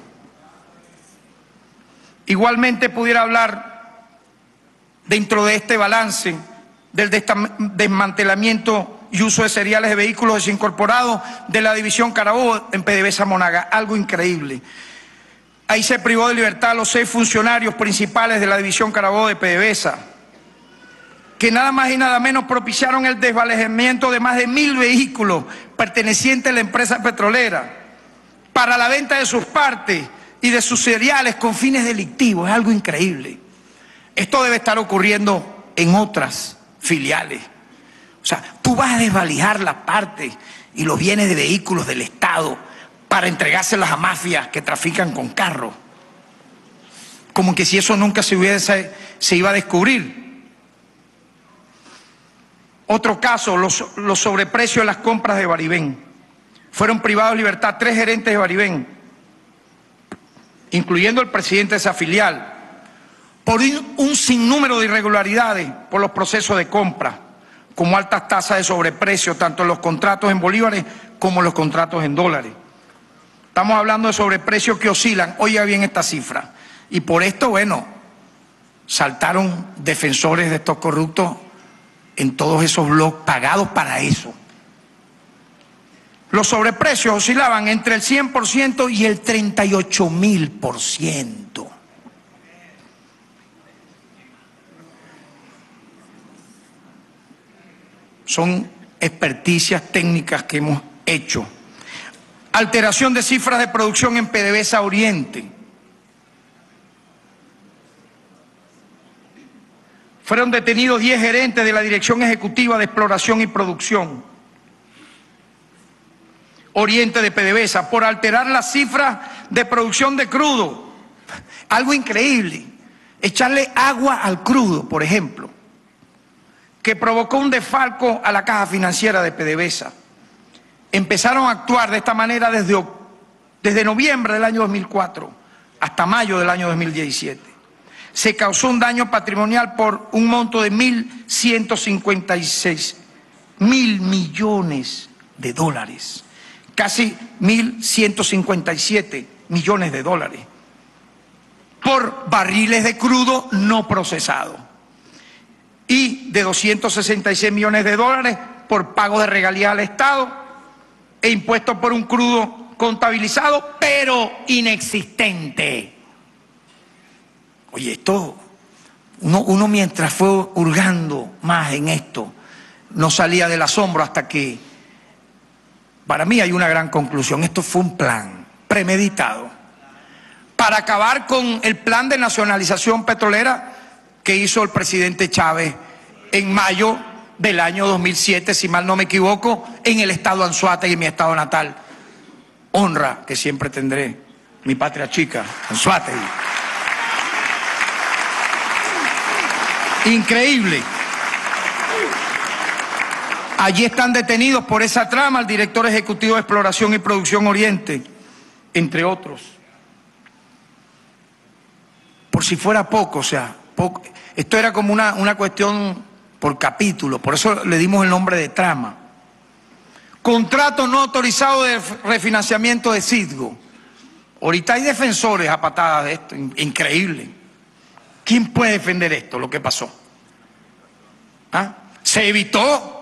Igualmente pudiera hablar, dentro de este balance, del desmantelamiento y uso de seriales de vehículos desincorporados de la división Carabobo en PDVSA Monaga. Algo increíble. Ahí se privó de libertad a los seis funcionarios principales de la división Carabobo de PDVSA, que nada más y nada menos propiciaron el desvalejamiento de más de mil vehículos pertenecientes a la empresa petrolera, para la venta de sus partes y de sus cereales con fines delictivos. Es algo increíble. Esto debe estar ocurriendo en otras filiales. O sea, tú vas a desvalijar las partes y los bienes de vehículos del Estado para entregárselas a mafias que trafican con carros. Como que si eso nunca se, hubiese, se iba a descubrir. Otro caso, los, los sobreprecios de las compras de Baribén. Fueron privados de libertad tres gerentes de Baribén, incluyendo el presidente de esa filial, por un, un sinnúmero de irregularidades por los procesos de compra, como altas tasas de sobreprecio, tanto en los contratos en bolívares como en los contratos en dólares. Estamos hablando de sobreprecios que oscilan, oiga bien esta cifra, y por esto, bueno, saltaron defensores de estos corruptos en todos esos blogs pagados para eso. Los sobreprecios oscilaban entre el cien por ciento y el treinta y ocho mil por ciento. Son experticias técnicas que hemos hecho. Alteración de cifras de producción en PDVSA Oriente. Fueron detenidos diez gerentes de la Dirección Ejecutiva de Exploración y Producción Oriente de PDVSA por alterar las cifras de producción de crudo. Algo increíble. Echarle agua al crudo, por ejemplo, que provocó un desfalco a la caja financiera de PDVSA. Empezaron a actuar de esta manera desde, desde noviembre del año dos mil cuatro hasta mayo del año dos mil diecisiete. Se causó un daño patrimonial por un monto de mil ciento cincuenta y seis mil millones de dólares. Casi mil ciento cincuenta y siete millones de dólares por barriles de crudo no procesado y de doscientos sesenta y seis millones de dólares por pago de regalías al Estado e impuestos por un crudo contabilizado pero inexistente. Oye, esto, uno, uno mientras fue hurgando más en esto, no salía del asombro hasta que para mí hay una gran conclusión. Esto fue un plan premeditado para acabar con el plan de nacionalización petrolera que hizo el presidente Chávez en mayo del año dos mil siete, si mal no me equivoco, en el estado Anzoátegui, mi estado natal. Honra que siempre tendré, mi patria chica, Anzoátegui. Increíble. Allí están detenidos por esa trama el director ejecutivo de Exploración y Producción Oriente, entre otros. Por si fuera poco, o sea, poco, esto era como una, una cuestión por capítulo, por eso le dimos el nombre de trama. Contrato no autorizado de refinanciamiento de Citgo. Ahorita hay defensores a patadas de esto, increíble. ¿Quién puede defender esto, lo que pasó? ¿Ah? Se evitó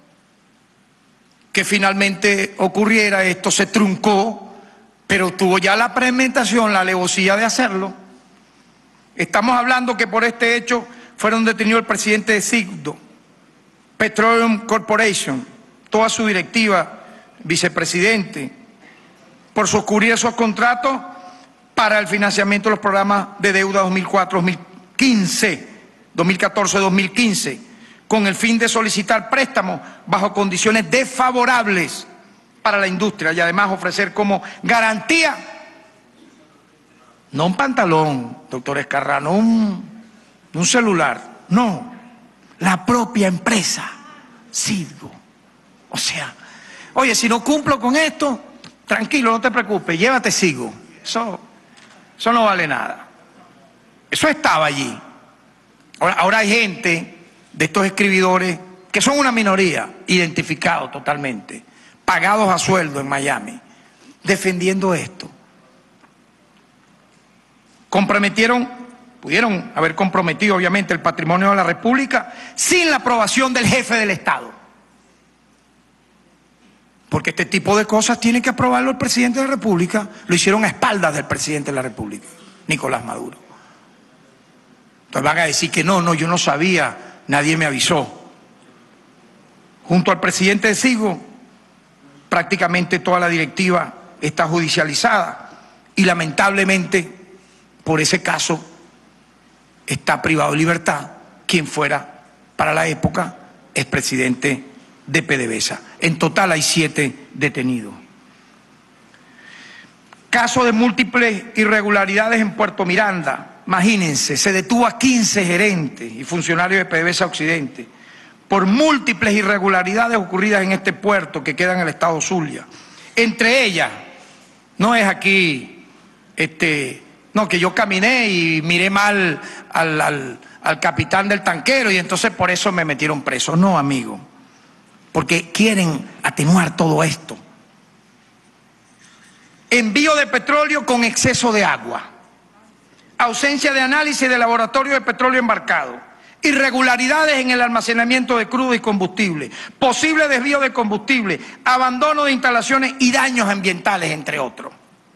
que finalmente ocurriera esto, se truncó, pero tuvo ya la premeditación, la alevosía de hacerlo. Estamos hablando que por este hecho fueron detenidos el presidente de Citgo, Petroleum Corporation, toda su directiva, vicepresidente, por suscribir esos contratos para el financiamiento de los programas de deuda dos mil cuatro dos mil quince, dos mil catorce dos mil quince, con el fin de solicitar préstamos bajo condiciones desfavorables para la industria y además ofrecer como garantía, no un pantalón, doctor Escarrá, no un, un celular, no, la propia empresa, Citgo. O sea, oye, si no cumplo con esto, tranquilo, no te preocupes, llévate Citgo. Eso, eso no vale nada. Eso estaba allí. Ahora, ahora hay gente de estos escribidores, que son una minoría, identificados totalmente, pagados a sueldo en Miami, defendiendo esto. Comprometieron, pudieron haber comprometido obviamente el patrimonio de la República sin la aprobación del jefe del Estado. Porque este tipo de cosas tiene que aprobarlo el presidente de la República. Lo hicieron a espaldas del presidente de la República, Nicolás Maduro. Entonces van a decir que no, no, yo no sabía, nadie me avisó. Junto al presidente de Citgo, prácticamente toda la directiva está judicializada y lamentablemente por ese caso está privado de libertad quien fuera para la época expresidente de PDVSA. En total hay siete detenidos. Caso de múltiples irregularidades en Puerto Miranda. Imagínense, se detuvo a quince gerentes y funcionarios de PDVSA Occidente por múltiples irregularidades ocurridas en este puerto que queda en el estado Zulia. Entre ellas, no es aquí, este, no, que yo caminé y miré mal al, al, al capitán del tanquero y entonces por eso me metieron preso. No, amigo, porque quieren atenuar todo esto. Envío de petróleo con exceso de agua. Ausencia de análisis de laboratorio de petróleo embarcado, irregularidades en el almacenamiento de crudo y combustible, posible desvío de combustible, abandono de instalaciones y daños ambientales, entre otros.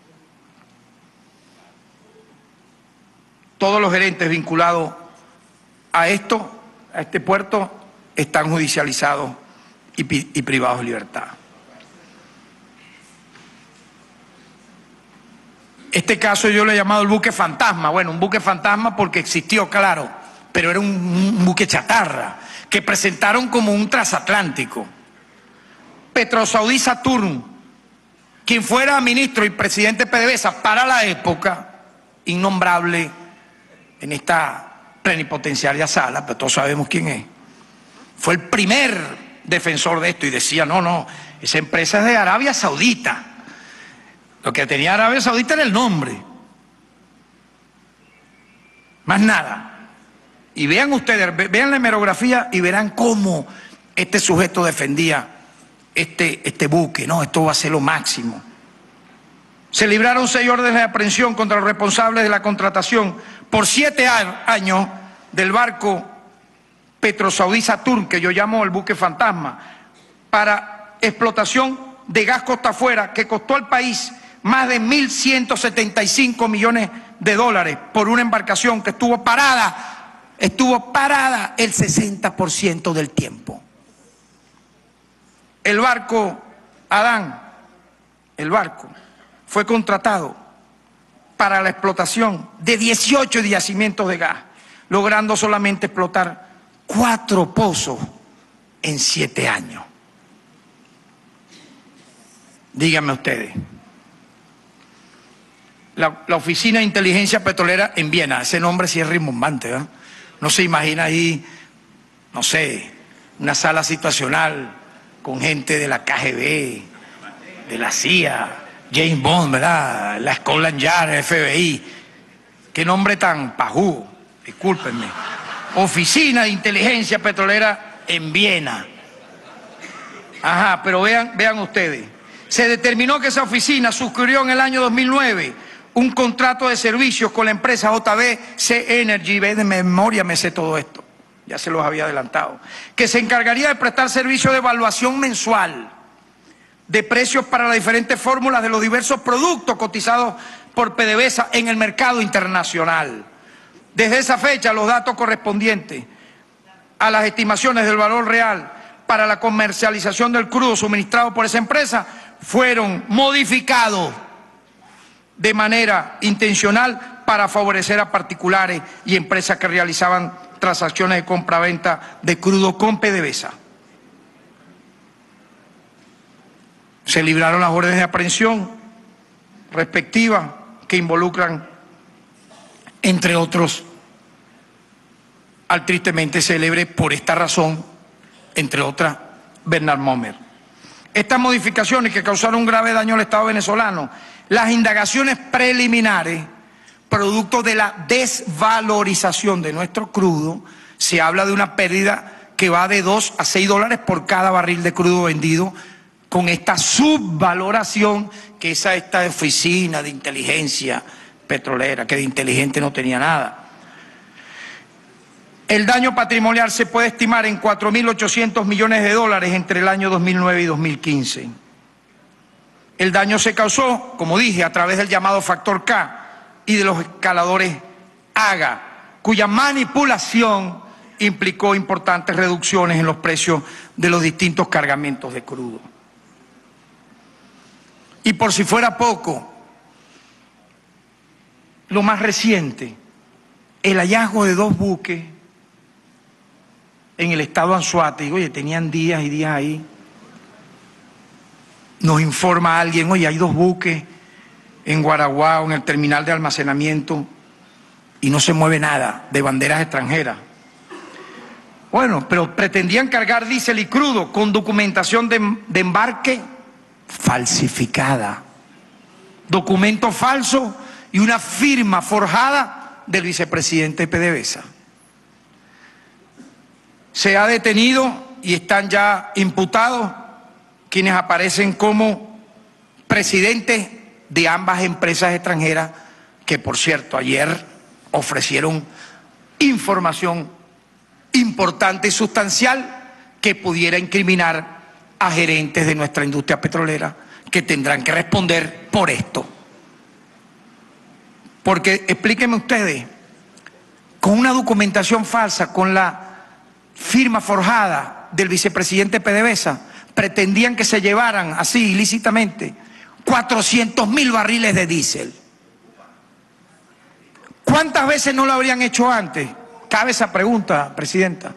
Todos los gerentes vinculados a esto, a este puerto, están judicializados y, y privados de libertad. Este caso yo lo he llamado el buque fantasma. Bueno, un buque fantasma porque existió, claro, pero era un, un buque chatarra que presentaron como un transatlántico. Petrosaudí Saturn, quien fuera ministro y presidente de PDVSA para la época, innombrable en esta plenipotenciaria sala, pero todos sabemos quién es, fue el primer defensor de esto y decía, no, no, esa empresa es de Arabia Saudita. Lo que tenía Arabia Saudita era el nombre. Más nada. Y vean ustedes, vean la hemerografía y verán cómo este sujeto defendía este, este buque. No, esto va a ser lo máximo. Se libraron seis órdenes de aprehensión contra los responsables de la contratación por siete años del barco Petrosaudí Saturn, que yo llamo el buque fantasma, para explotación de gas costa afuera, que costó al país más de mil ciento setenta y cinco millones de dólares por una embarcación que estuvo parada, estuvo parada el sesenta por ciento del tiempo. El barco Adán, el barco, fue contratado para la explotación de dieciocho yacimientos de gas, logrando solamente explotar cuatro pozos en siete años. Díganme ustedes. La, la Oficina de Inteligencia Petrolera en Viena, ese nombre sí es rimbombante, ¿verdad? No se imagina ahí, no sé, una sala situacional con gente de la K G B, de la C I A, James Bond, ¿verdad? La Scotland Yard, el F B I. Qué nombre tan pajú, discúlpenme. Oficina de Inteligencia Petrolera en Viena. Ajá, pero vean, vean ustedes. Se determinó que esa oficina suscribió en el año dos mil nueve un contrato de servicios con la empresa J B C Energy, de memoria me sé todo esto, ya se los había adelantado, que se encargaría de prestar servicios de evaluación mensual de precios para las diferentes fórmulas de los diversos productos cotizados por PDVSA en el mercado internacional. Desde esa fecha, los datos correspondientes a las estimaciones del valor real para la comercialización del crudo suministrado por esa empresa fueron modificados de manera intencional para favorecer a particulares y empresas que realizaban transacciones de compra-venta de crudo con PDVSA. Se libraron las órdenes de aprehensión respectivas que involucran, entre otros, al tristemente célebre por esta razón, entre otras, Bernard Mommer. Estas modificaciones que causaron un grave daño al Estado venezolano, las indagaciones preliminares, producto de la desvalorización de nuestro crudo, se habla de una pérdida que va de dos a seis dólares por cada barril de crudo vendido, con esta subvaloración que esa esta oficina de inteligencia petrolera, que de inteligente no tenía nada. El daño patrimonial se puede estimar en cuatro mil ochocientos millones de dólares entre el año dos mil nueve y dos mil quince. El daño se causó, como dije, a través del llamado factor K y de los escaladores AGA, cuya manipulación implicó importantes reducciones en los precios de los distintos cargamentos de crudo. Y por si fuera poco, lo más reciente, el hallazgo de dos buques en el estado Anzoátegui. Oye, tenían días y días ahí. Nos informa alguien, oye, hay dos buques en Guaraguao, en el terminal de almacenamiento, y no se mueve nada de banderas extranjeras. Bueno, pero pretendían cargar diésel y crudo con documentación de, de embarque falsificada, documento falso y una firma forjada del vicepresidente de PDVSA. Se ha detenido y están ya imputados quienes aparecen como presidentes de ambas empresas extranjeras, que por cierto ayer ofrecieron información importante y sustancial que pudiera incriminar a gerentes de nuestra industria petrolera, que tendrán que responder por esto. Porque explíquenme ustedes, con una documentación falsa, con la firma forjada del vicepresidente PDVSA, pretendían que se llevaran así ilícitamente cuatrocientos mil barriles de diésel. ¿Cuántas veces no lo habrían hecho antes? Cabe esa pregunta, presidenta.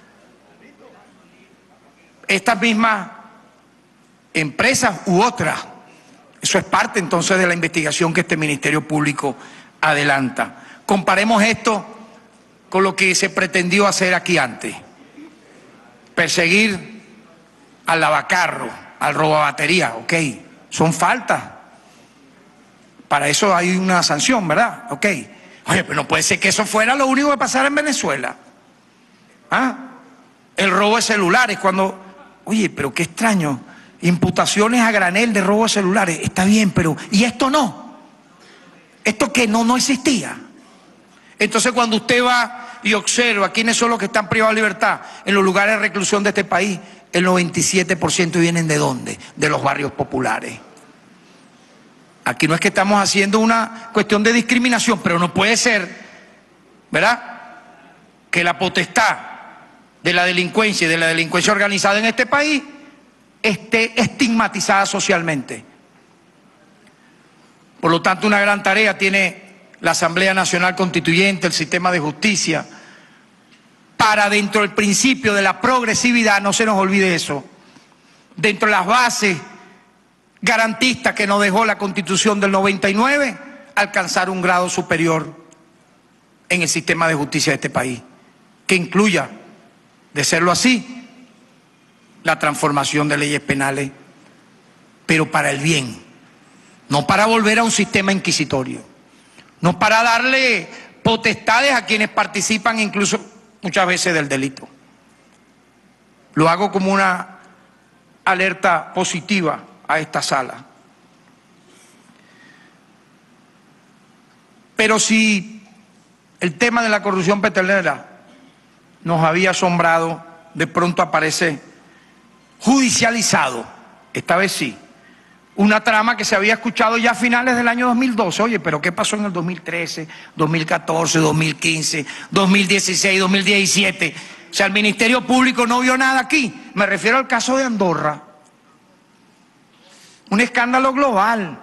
Estas mismas empresas u otras. Eso es parte entonces de la investigación que este Ministerio Público adelanta. Comparemos esto con lo que se pretendió hacer aquí antes. Perseguir al lavacarro, al robabatería, ok, son faltas. Para eso hay una sanción, ¿verdad? Ok. Oye, pero no puede ser que eso fuera lo único que pasara en Venezuela. ¿Ah? El robo de celulares, cuando... Oye, pero qué extraño. Imputaciones a granel de robo de celulares. Está bien, pero... ¿y esto no? ¿Esto qué? No, no existía. Entonces, cuando usted va y observa quiénes son los que están privados de libertad en los lugares de reclusión de este país, el noventa y siete por ciento vienen ¿de dónde? De los barrios populares. Aquí no es que estamos haciendo una cuestión de discriminación, pero no puede ser, ¿verdad?, que la potestad de la delincuencia y de la delincuencia organizada en este país esté estigmatizada socialmente. Por lo tanto, una gran tarea tiene la Asamblea Nacional Constituyente, el sistema de justicia, para dentro del principio de la progresividad, no se nos olvide eso, dentro de las bases garantistas que nos dejó la Constitución del noventa y nueve, alcanzar un grado superior en el sistema de justicia de este país, que incluya, de serlo así, la transformación de leyes penales, pero para el bien, no para volver a un sistema inquisitorio, no para darle potestades a quienes participan incluso muchas veces del delito. Lo hago como una alerta positiva a esta sala. Pero si el tema de la corrupción petrolera nos había asombrado, de pronto aparece judicializado, esta vez sí, una trama que se había escuchado ya a finales del año dos mil doce. Oye, pero ¿qué pasó en el dos mil trece, dos mil catorce, dos mil quince, dos mil dieciséis, dos mil diecisiete? O sea, el Ministerio Público no vio nada aquí. Me refiero al caso de Andorra. Un escándalo global.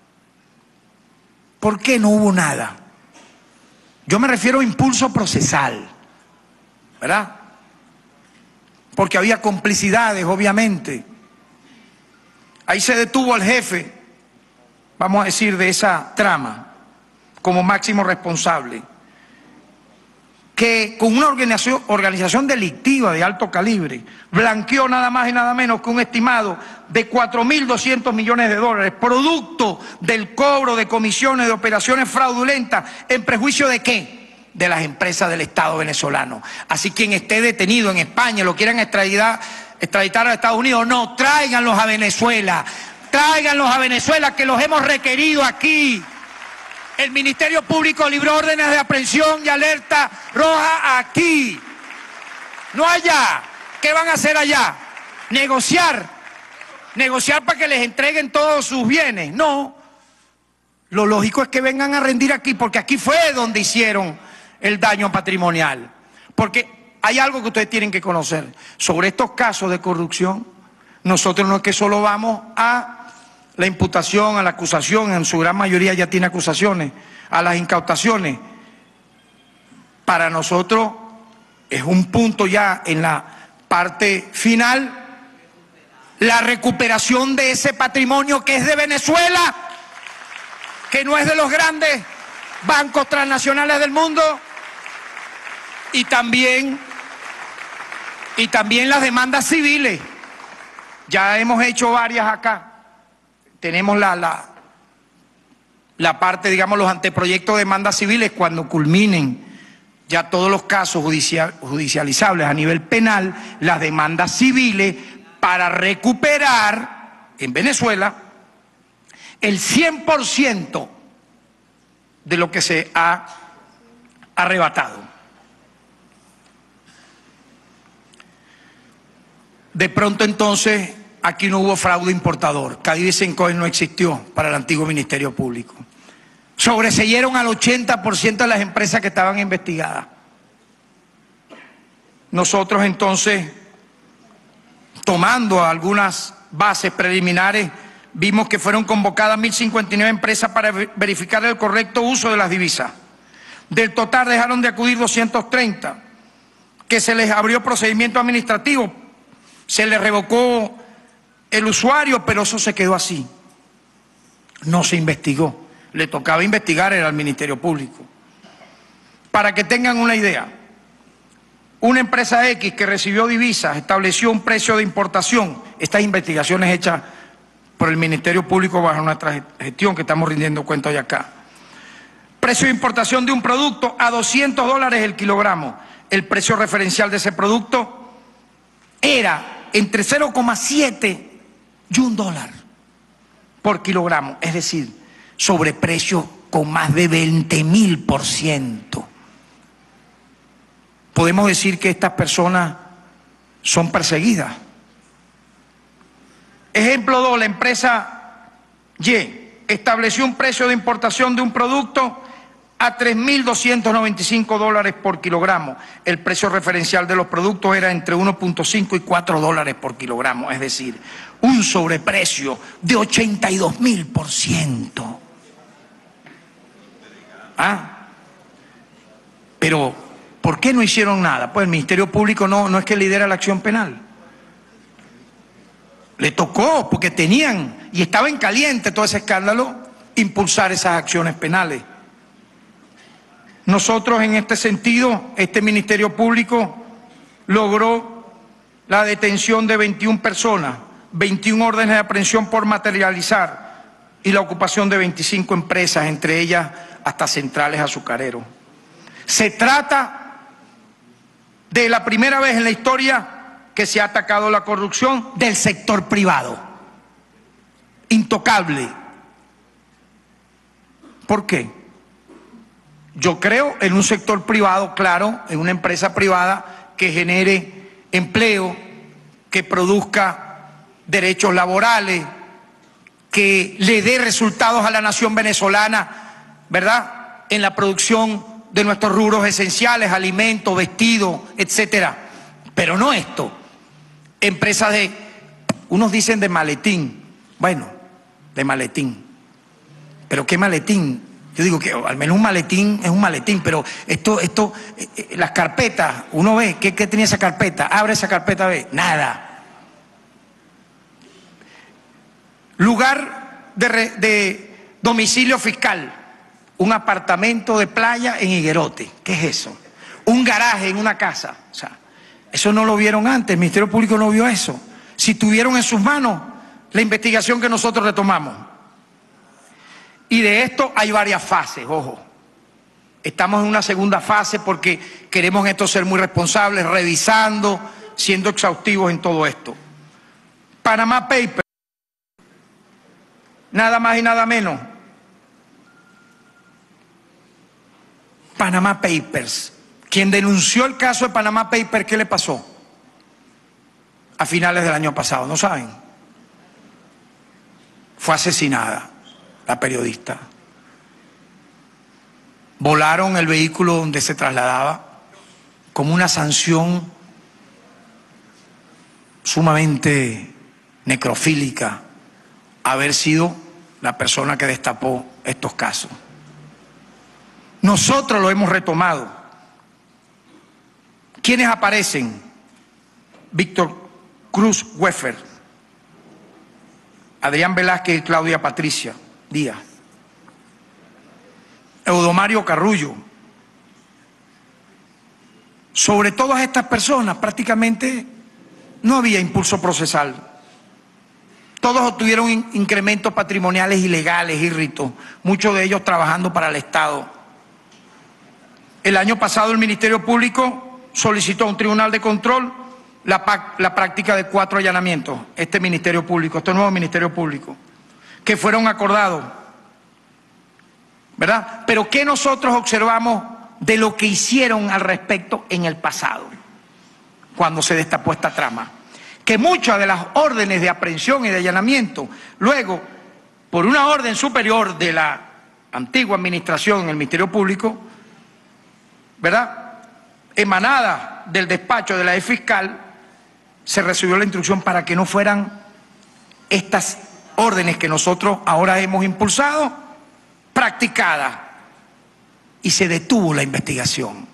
¿Por qué no hubo nada? Yo me refiero a impulso procesal, ¿verdad? Porque había complicidades, obviamente. Ahí se detuvo al jefe, vamos a decir, de esa trama, como máximo responsable, que con una organización, organización delictiva de alto calibre, blanqueó nada más y nada menos que un estimado de cuatro mil doscientos millones de dólares, producto del cobro de comisiones de operaciones fraudulentas, ¿en prejuicio de qué? De las empresas del Estado venezolano. Así quien esté detenido en España, lo quieran extraditar, extraditar a Estados Unidos, no, tráiganlos a Venezuela, tráiganlos a Venezuela, que los hemos requerido aquí. El Ministerio Público libró órdenes de aprehensión y alerta roja aquí, no allá. ¿Qué van a hacer allá? Negociar, negociar para que les entreguen todos sus bienes. No, lo lógico es que vengan a rendir aquí, porque aquí fue donde hicieron el daño patrimonial. Porque hay algo que ustedes tienen que conocer sobre estos casos de corrupción. Nosotros no es que solo vamos a la imputación, a la acusación, en su gran mayoría ya tiene acusaciones, a las incautaciones. Para nosotros es un punto ya en la parte final, la recuperación de ese patrimonio que es de Venezuela, que no es de los grandes bancos transnacionales del mundo, y también, y también las demandas civiles. Ya hemos hecho varias acá. Tenemos la, la, la parte, digamos, los anteproyectos de demandas civiles cuando culminen ya todos los casos judicial, judicializables a nivel penal, las demandas civiles para recuperar en Venezuela el cien por ciento de lo que se ha arrebatado. De pronto entonces aquí no hubo fraude importador, Cadivi Sencoes no existió para el antiguo Ministerio Público. Sobreseyeron al ochenta por ciento de las empresas que estaban investigadas. Nosotros entonces, tomando algunas bases preliminares, vimos que fueron convocadas mil cincuenta y nueve empresas para verificar el correcto uso de las divisas. Del total dejaron de acudir doscientos treinta, que se les abrió procedimiento administrativo, se les revocó el usuario, pero eso se quedó así. No se investigó. Le tocaba investigar, era al Ministerio Público. Para que tengan una idea, una empresa X que recibió divisas estableció un precio de importación. Estas investigaciones hechas por el Ministerio Público bajo nuestra gestión, que estamos rindiendo cuenta hoy acá. Precio de importación de un producto a doscientos dólares el kilogramo. El precio referencial de ese producto era entre cero coma siete y un dólar por kilogramo. Es decir, sobreprecio con más de veinte mil por ciento. Podemos decir que estas personas son perseguidas. Ejemplo dos, la empresa Y estableció un precio de importación de un producto a tres mil doscientos noventa y cinco dólares por kilogramo. El precio referencial de los productos era entre uno punto cinco y cuatro dólares por kilogramo, es decir, un sobreprecio de ochenta y dos mil por ciento. ¿Ah? Pero, ¿por qué no hicieron nada? Pues el Ministerio Público no, no es que lidera la acción penal. Le tocó, porque tenían, y estaba en caliente todo ese escándalo, impulsar esas acciones penales. Nosotros, en este sentido, este Ministerio Público logró la detención de veintiuna personas, veintiuna órdenes de aprehensión por materializar y la ocupación de veinticinco empresas, entre ellas hasta centrales azucareros. Se trata de la primera vez en la historia que se ha atacado la corrupción del sector privado. Intocable. ¿Por qué? Yo creo en un sector privado, claro, en una empresa privada que genere empleo, que produzca derechos laborales, que le dé resultados a la nación venezolana, ¿verdad?, en la producción de nuestros rubros esenciales, alimentos, vestidos, etcétera. Pero no esto. Empresas de, unos dicen de maletín. Bueno, de maletín. ¿Pero qué maletín? Yo digo que al menos un maletín es un maletín, pero esto, esto, eh, las carpetas, uno ve, ¿qué, qué tenía esa carpeta? Abre esa carpeta, ve, nada. Lugar de, re, de domicilio fiscal, un apartamento de playa en Higuerote. ¿Qué es eso? Un garaje en una casa. O sea, eso no lo vieron antes, el Ministerio Público no vio eso. Si tuvieron en sus manos la investigación que nosotros retomamos. Y de esto hay varias fases, ojo. Estamos en una segunda fase porque queremos en esto ser muy responsables, revisando, siendo exhaustivos en todo esto. Panama Papers, nada más y nada menos. Panama Papers. Quien denunció el caso de Panama Papers, ¿qué le pasó? A finales del año pasado, ¿no saben? Fue asesinada la periodista. Volaron el vehículo donde se trasladaba como una sanción sumamente necrofílica, haber sido la persona que destapó estos casos. Nosotros lo hemos retomado. ¿Quiénes aparecen? Víctor Cruz Weffer, Adrián Velázquez y Claudia Patricia Díaz, Eudomario Carrullo. Sobre todas estas personas prácticamente no había impulso procesal. Todos obtuvieron in- incrementos patrimoniales ilegales y ritos, muchos de ellos trabajando para el Estado. El año pasado el Ministerio Público solicitó a un tribunal de control la, pa- la práctica de cuatro allanamientos, este Ministerio Público, este nuevo Ministerio Público, que fueron acordados, ¿verdad? Pero ¿qué nosotros observamos de lo que hicieron al respecto en el pasado, cuando se destapó esta trama? Que muchas de las órdenes de aprehensión y de allanamiento, luego, por una orden superior de la antigua administración en el Ministerio Público, ¿verdad?, emanada del despacho de la ex fiscal, se recibió la instrucción para que no fueran estas órdenes que nosotros ahora hemos impulsado practicadas, y se detuvo la investigación.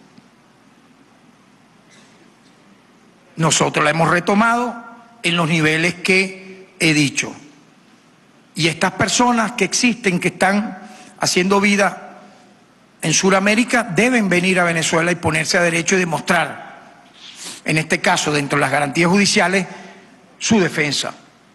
Nosotros la hemos retomado en los niveles que he dicho. Y estas personas que existen, que están haciendo vida en Sudamérica, deben venir a Venezuela y ponerse a derecho y demostrar, en este caso, dentro de las garantías judiciales, su defensa.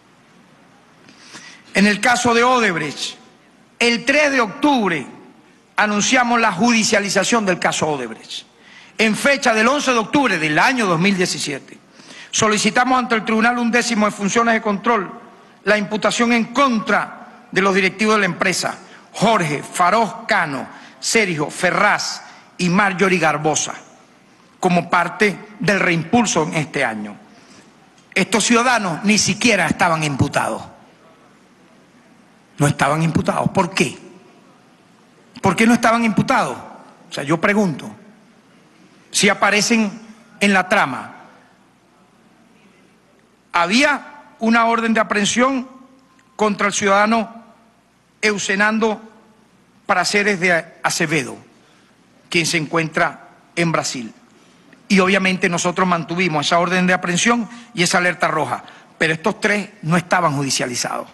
En el caso de Odebrecht, el tres de octubre anunciamos la judicialización del caso Odebrecht. En fecha del once de octubre del año dos mil diecisiete, solicitamos ante el Tribunal Undécimo de Funciones de Control la imputación en contra de los directivos de la empresa, Jorge Faroz Cano, Sergio Ferraz y Marjorie Garbosa, como parte del reimpulso en este año. Estos ciudadanos ni siquiera estaban imputados. No estaban imputados. ¿Por qué? ¿Por qué no estaban imputados? O sea, yo pregunto, si aparecen en la trama, había una orden de aprehensión contra el ciudadano Eusenando Prazeres de Acevedo, quien se encuentra en Brasil. Y obviamente nosotros mantuvimos esa orden de aprehensión y esa alerta roja, pero estos tres no estaban judicializados.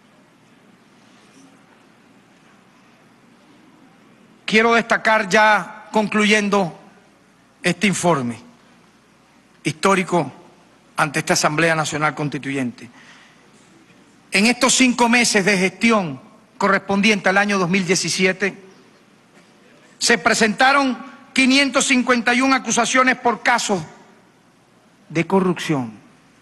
Quiero destacar, ya concluyendo este informe histórico ante esta Asamblea Nacional Constituyente. En estos cinco meses de gestión correspondiente al año dos mil diecisiete, se presentaron quinientas cincuenta y una acusaciones por casos de corrupción.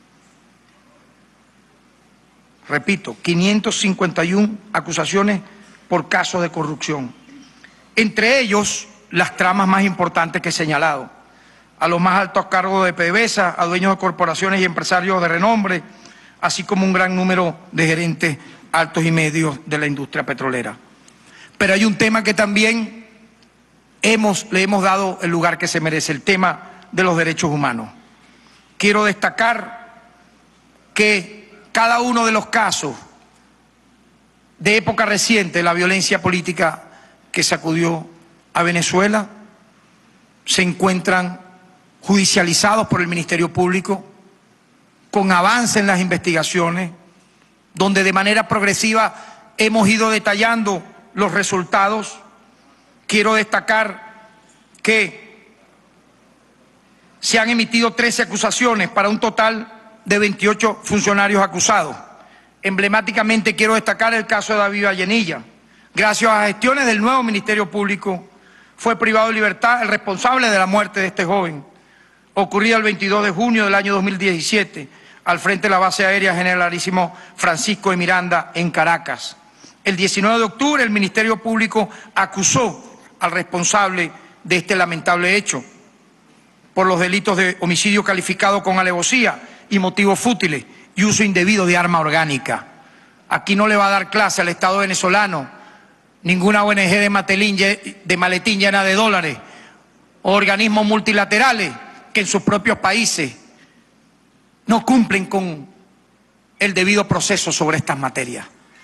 Repito, quinientas cincuenta y una acusaciones por casos de corrupción. Entre ellos, las tramas más importantes que he señalado: a los más altos cargos de PDVSA, a dueños de corporaciones y empresarios de renombre, así como un gran número de gerentes altos y medios de la industria petrolera. Pero hay un tema que también hemos, le hemos dado el lugar que se merece, el tema de los derechos humanos. Quiero destacar que cada uno de los casos de época reciente, la violencia política que sacudió a Venezuela, se encuentran judicializados por el Ministerio Público, con avance en las investigaciones, donde de manera progresiva hemos ido detallando los resultados. Quiero destacar que se han emitido trece acusaciones para un total de veintiocho funcionarios acusados. Emblemáticamente quiero destacar el caso de David Vallenilla. Gracias a gestiones del nuevo Ministerio Público, fue privado de libertad el responsable de la muerte de este joven, ocurrida el veintidós de junio del año dos mil diecisiete, al frente de la base aérea Generalísimo Francisco de Miranda en Caracas. El diecinueve de octubre el Ministerio Público acusó al responsable de este lamentable hecho por los delitos de homicidio calificado con alevosía y motivos fútiles y uso indebido de arma orgánica. Aquí no le va a dar clase al Estado venezolano ninguna O N G de, matelín, de maletín llena de dólares o organismos multilaterales que en sus propios países no cumplen con el debido proceso sobre estas materias.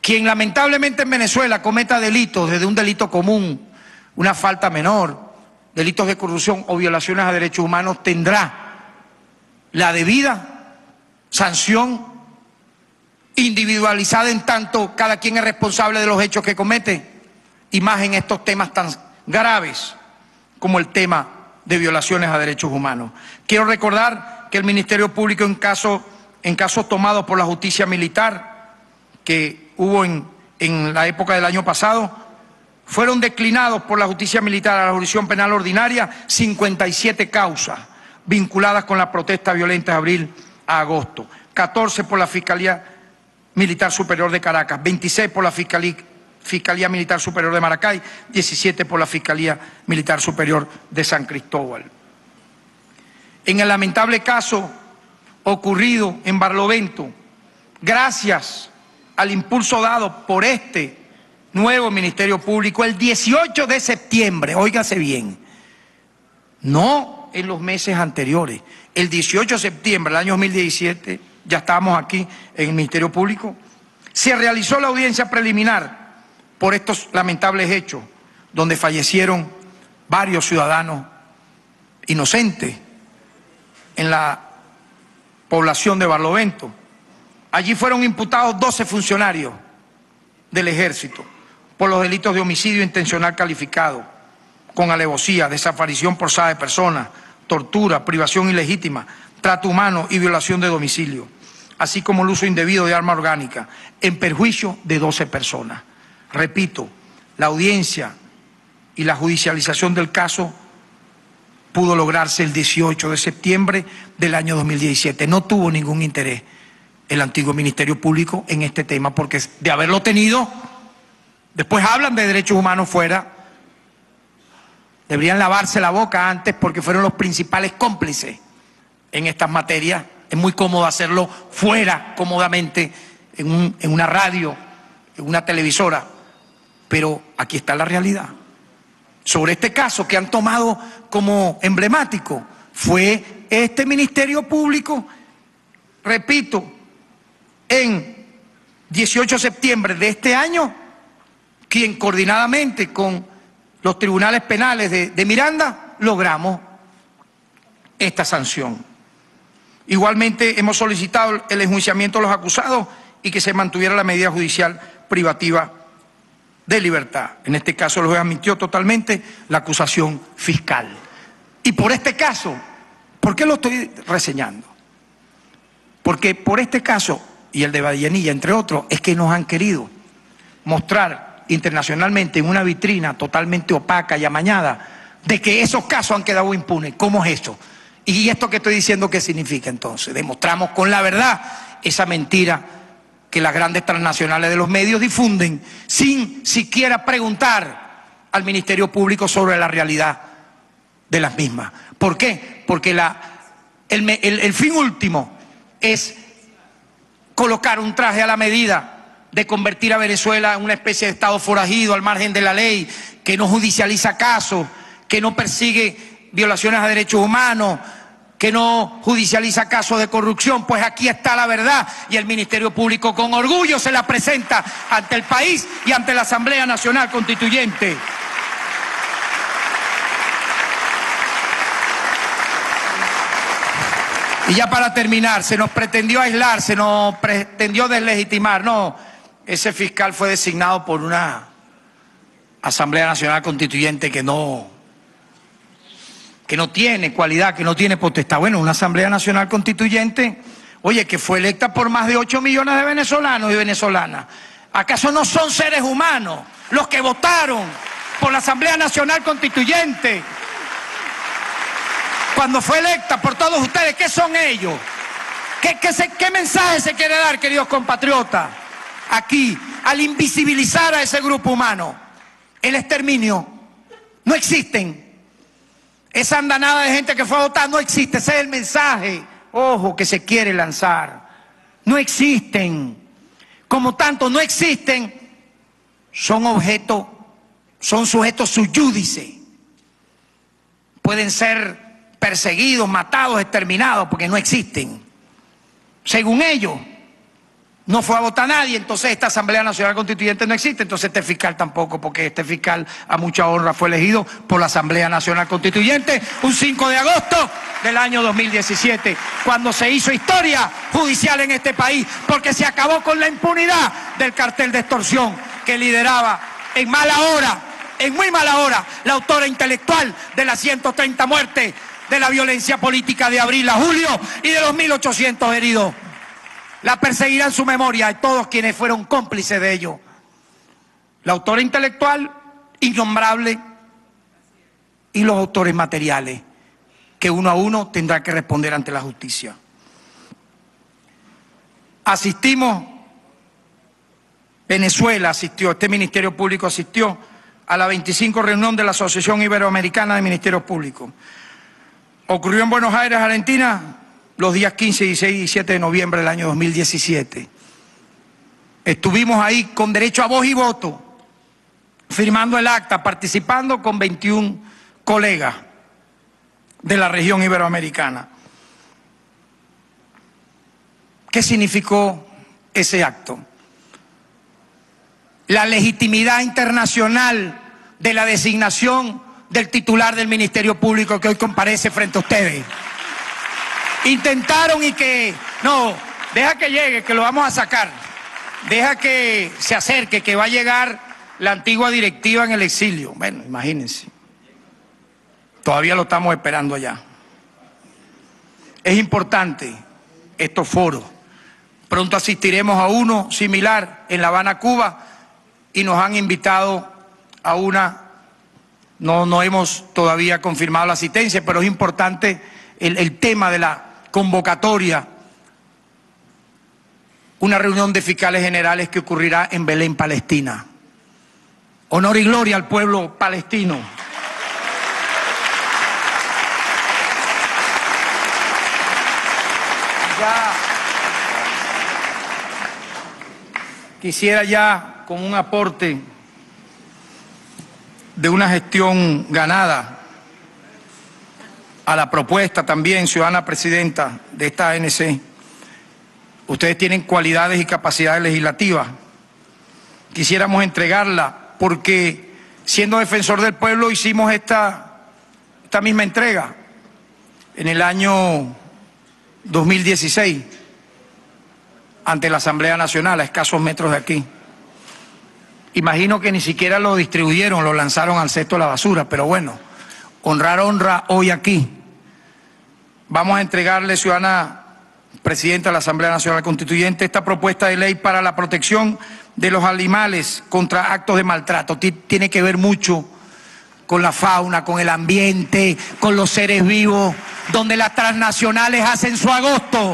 Quien lamentablemente en Venezuela cometa delitos, desde un delito común, una falta menor, delitos de corrupción o violaciones a derechos humanos, tendrá la debida sanción individualizada en tanto cada quien es responsable de los hechos que comete, y más en estos temas tan graves como el tema de violaciones a derechos humanos. Quiero recordar que el Ministerio Público, en, caso, en casos tomados por la justicia militar que hubo en, en la época del año pasado, fueron declinados por la justicia militar a la jurisdicción penal ordinaria cincuenta y siete causas vinculadas con la protesta violenta de abril a agosto, catorce por la Fiscalía Militar Superior de Caracas, veintiséis por la Fiscalía, Fiscalía Militar Superior de Maracay, diecisiete por la Fiscalía Militar Superior de San Cristóbal. En el lamentable caso ocurrido en Barlovento, gracias al impulso dado por este nuevo Ministerio Público, el dieciocho de septiembre, óigase bien, no en los meses anteriores, el dieciocho de septiembre del año dos mil diecisiete, ya estábamos aquí en el Ministerio Público, se realizó la audiencia preliminar por estos lamentables hechos, donde fallecieron varios ciudadanos inocentes en la población de Barlovento. Allí fueron imputados doce funcionarios del Ejército por los delitos de homicidio intencional calificado, con alevosía, desaparición forzada de personas, tortura, privación ilegítima, trato humano y violación de domicilio, así como el uso indebido de arma orgánica, en perjuicio de doce personas. Repito, la audiencia y la judicialización del caso pudo lograrse el dieciocho de septiembre del año dos mil diecisiete. No tuvo ningún interés el antiguo Ministerio Público en este tema, porque de haberlo tenido, después hablan de derechos humanos fuera, deberían lavarse la boca antes, porque fueron los principales cómplices en estas materias. Es muy cómodo hacerlo fuera, cómodamente, en, un, en una radio, en una televisora, pero aquí está la realidad. Sobre este caso que han tomado como emblemático, fue este Ministerio Público, repito, en dieciocho de septiembre de este año, quien coordinadamente con los tribunales penales de, de Miranda logramos esta sanción. Igualmente hemos solicitado el enjuiciamiento de los acusados y que se mantuviera la medida judicial privativa de libertad. En este caso el juez admitió totalmente la acusación fiscal. Y por este caso, ¿por qué lo estoy reseñando? Porque por este caso, y el de Vallenilla, entre otros, es que nos han querido mostrar internacionalmente en una vitrina totalmente opaca y amañada de que esos casos han quedado impunes. ¿Cómo es eso? ¿Y esto que estoy diciendo qué significa entonces? Demostramos con la verdad esa mentira que las grandes transnacionales de los medios difunden sin siquiera preguntar al Ministerio Público sobre la realidad de las mismas. ¿Por qué? Porque la, el, el, el fin último es colocar un traje a la medida de convertir a Venezuela en una especie de estado forajido al margen de la ley, que no judicializa casos, que no persigue violaciones a derechos humanos, que no judicializa casos de corrupción. Pues aquí está la verdad y el Ministerio Público con orgullo se la presenta ante el país y ante la Asamblea Nacional Constituyente. Y ya para terminar, se nos pretendió aislar, se nos pretendió deslegitimar. No, ese fiscal fue designado por una Asamblea Nacional Constituyente que no, que no tiene cualidad, que no tiene potestad. Bueno, una Asamblea Nacional Constituyente, oye, que fue electa por más de ocho millones de venezolanos y venezolanas. ¿Acaso no son seres humanos los que votaron por la Asamblea Nacional Constituyente? Cuando fue electa por todos ustedes, ¿qué son ellos? ¿Qué, qué, se, qué mensaje se quiere dar, queridos compatriotas? Aquí, al invisibilizar a ese grupo humano, el exterminio, no existen. Esa andanada de gente que fue a votar no existe, ese es el mensaje, ojo, que se quiere lanzar. No existen. Como tanto no existen, son objetos, son sujetos sui judice. Pueden ser perseguidos, matados, exterminados, porque no existen. Según ellos, no fue a votar nadie, entonces esta Asamblea Nacional Constituyente no existe, entonces este fiscal tampoco, porque este fiscal a mucha honra fue elegido por la Asamblea Nacional Constituyente un cinco de agosto del año dos mil diecisiete, cuando se hizo historia judicial en este país, porque se acabó con la impunidad del cartel de extorsión que lideraba en mala hora, en muy mala hora, la autora intelectual de las ciento treinta muertes de la violencia política de abril a julio y de los mil ochocientos heridos. La perseguirán su memoria de todos quienes fueron cómplices de ello. La autora intelectual, innombrable, y los autores materiales, que uno a uno tendrá que responder ante la justicia. Asistimos, Venezuela asistió, este Ministerio Público asistió a la veinticinco reunión de la Asociación Iberoamericana de Ministerios Públicos. Ocurrió en Buenos Aires, Argentina, los días quince, dieciséis y diecisiete de noviembre del año dos mil diecisiete. Estuvimos ahí con derecho a voz y voto, firmando el acta, participando con veintiún colegas de la región iberoamericana. ¿Qué significó ese acto? La legitimidad internacional de la designación del titular del Ministerio Público que hoy comparece frente a ustedes. Intentaron y que, no, deja que llegue, que lo vamos a sacar. Deja que se acerque, que va a llegar la antigua directiva en el exilio. Bueno, imagínense. Todavía lo estamos esperando allá. Es importante estos foros. Pronto asistiremos a uno similar en La Habana, Cuba, y nos han invitado a una, no, no hemos todavía confirmado la asistencia, pero es importante el, el tema de la convocatoria, una reunión de fiscales generales que ocurrirá en Belén, Palestina. Honor y gloria al pueblo palestino. Ya quisiera ya, con un aporte de una gestión ganada, a la propuesta también, ciudadana presidenta de esta A N C, ustedes tienen cualidades y capacidades legislativas. Quisiéramos entregarla porque, siendo defensor del pueblo, hicimos esta, esta misma entrega en el año dos mil dieciséis ante la Asamblea Nacional, a escasos metros de aquí. Imagino que ni siquiera lo distribuyeron, lo lanzaron al cesto de la basura, pero bueno, honrar honra hoy aquí. Vamos a entregarle, ciudadana presidenta de la Asamblea Nacional Constituyente, esta propuesta de ley para la protección de los animales contra actos de maltrato. Tiene que ver mucho con la fauna, con el ambiente, con los seres vivos, donde las transnacionales hacen su agosto.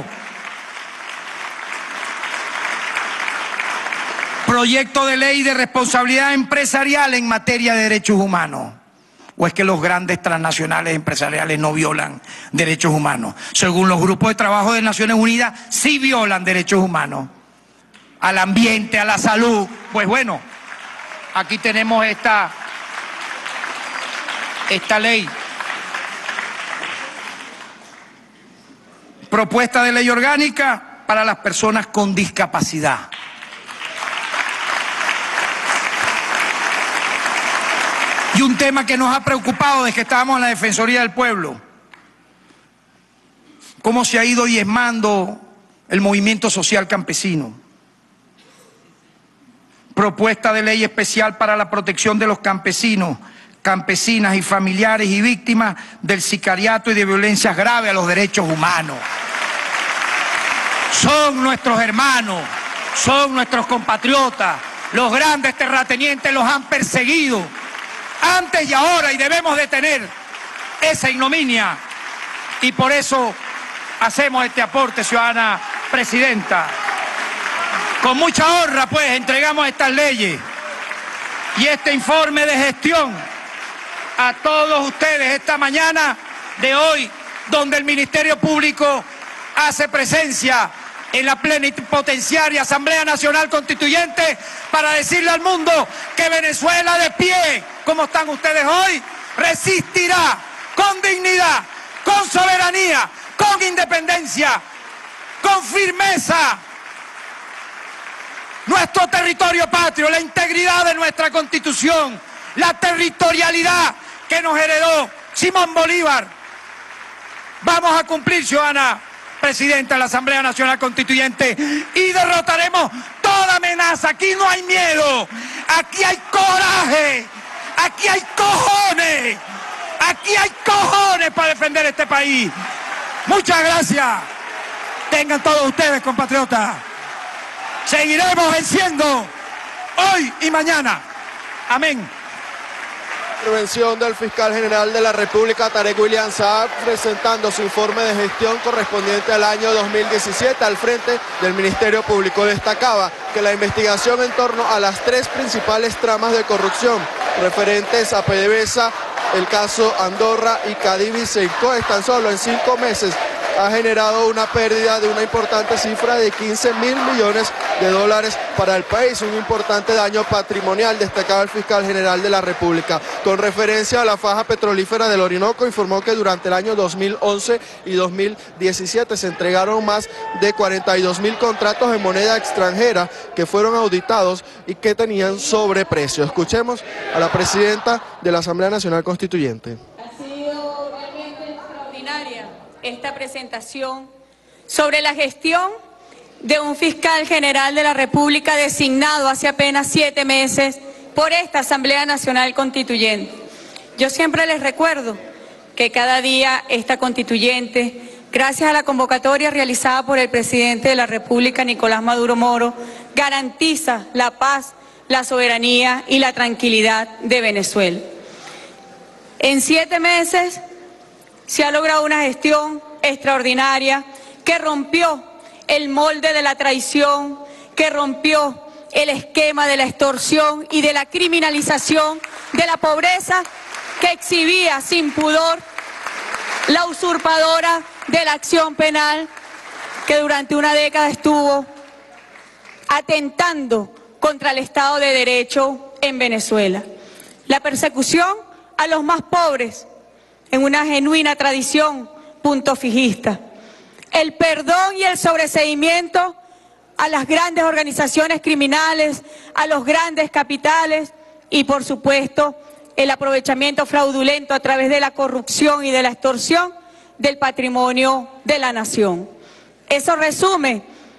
Proyecto de ley de responsabilidad empresarial en materia de derechos humanos. ¿O es que los grandes transnacionales empresariales no violan derechos humanos? Según los grupos de trabajo de Naciones Unidas, sí violan derechos humanos. Al ambiente, a la salud. Pues bueno, aquí tenemos esta, esta ley. Propuesta de ley orgánica para las personas con discapacidad. Y un tema que nos ha preocupado desde que estábamos en la Defensoría del Pueblo. Cómo se ha ido diezmando el movimiento social campesino. Propuesta de ley especial para la protección de los campesinos, campesinas y familiares y víctimas del sicariato y de violencias graves a los derechos humanos. Son nuestros hermanos, son nuestros compatriotas. Los grandes terratenientes los han perseguido antes y ahora, y debemos detener esa ignominia. Y por eso hacemos este aporte, ciudadana presidenta. Con mucha honra, pues, entregamos estas leyes y este informe de gestión a todos ustedes esta mañana de hoy, donde el Ministerio Público hace presencia en la plenipotenciaria Asamblea Nacional Constituyente para decirle al mundo que Venezuela, de pie, como están ustedes hoy, resistirá con dignidad, con soberanía, con independencia, con firmeza nuestro territorio patrio, la integridad de nuestra Constitución, la territorialidad que nos heredó Simón Bolívar. Vamos a cumplir, ciudadana presidenta de la Asamblea Nacional Constituyente, y derrotaremos toda amenaza. Aquí no hay miedo, aquí hay coraje, aquí hay cojones, aquí hay cojones para defender este país. Muchas gracias. Tengan todos ustedes, compatriotas. Seguiremos venciendo hoy y mañana. Amén. Intervención del fiscal general de la República, Tarek William Saab, presentando su informe de gestión correspondiente al año dos mil diecisiete al frente del Ministerio Público. Destacaba que la investigación en torno a las tres principales tramas de corrupción referentes a PDVSA, el caso Andorra y Cadivi Seico, tan solo en cinco meses ha generado una pérdida de una importante cifra de quince mil millones de dólares para el país, un importante daño patrimonial, destacaba el fiscal general de la República. Con referencia a la faja petrolífera del Orinoco, informó que durante el año dos mil once y dos mil diecisiete se entregaron más de cuarenta y dos mil contratos en moneda extranjera que fueron auditados y que tenían sobreprecio. Escuchemos a la presidenta de la Asamblea Nacional Constituyente. Esta presentación sobre la gestión de un fiscal general de la República designado hace apenas siete meses por esta Asamblea Nacional Constituyente. Yo siempre les recuerdo que cada día esta constituyente, gracias a la convocatoria realizada por el presidente de la República, Nicolás Maduro Moro, garantiza la paz, la soberanía y la tranquilidad de Venezuela. En siete meses se ha logrado una gestión extraordinaria que rompió el molde de la traición, que rompió el esquema de la extorsión y de la criminalización de la pobreza que exhibía sin pudor la usurpadora de la acción penal que durante una década estuvo atentando contra el Estado de Derecho en Venezuela. La persecución a los más pobres, en una genuina tradición punto fijista. El perdón y el sobreseimiento a las grandes organizaciones criminales, a los grandes capitales y, por supuesto, el aprovechamiento fraudulento a través de la corrupción y de la extorsión del patrimonio de la nación. Eso resume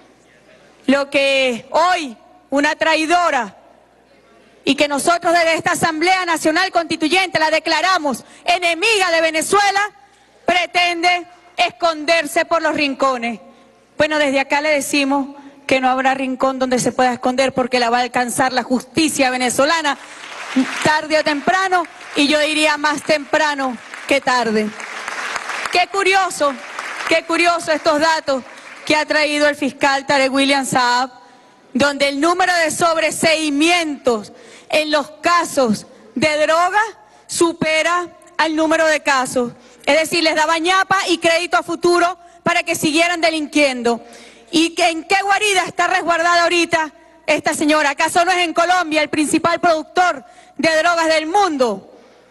lo que hoy una traidora, y que nosotros desde esta Asamblea Nacional Constituyente la declaramos enemiga de Venezuela, pretende esconderse por los rincones. Bueno, desde acá le decimos que no habrá rincón donde se pueda esconder, porque la va a alcanzar la justicia venezolana tarde o temprano, y yo diría más temprano que tarde. Qué curioso, qué curioso estos datos que ha traído el fiscal Tarek William Saab, donde el número de sobreseimientos en los casos de droga supera al número de casos. Es decir, les daba ñapa y crédito a futuro para que siguieran delinquiendo. ¿Y que en qué guarida está resguardada ahorita esta señora? ¿Acaso no es en Colombia el principal productor de drogas del mundo?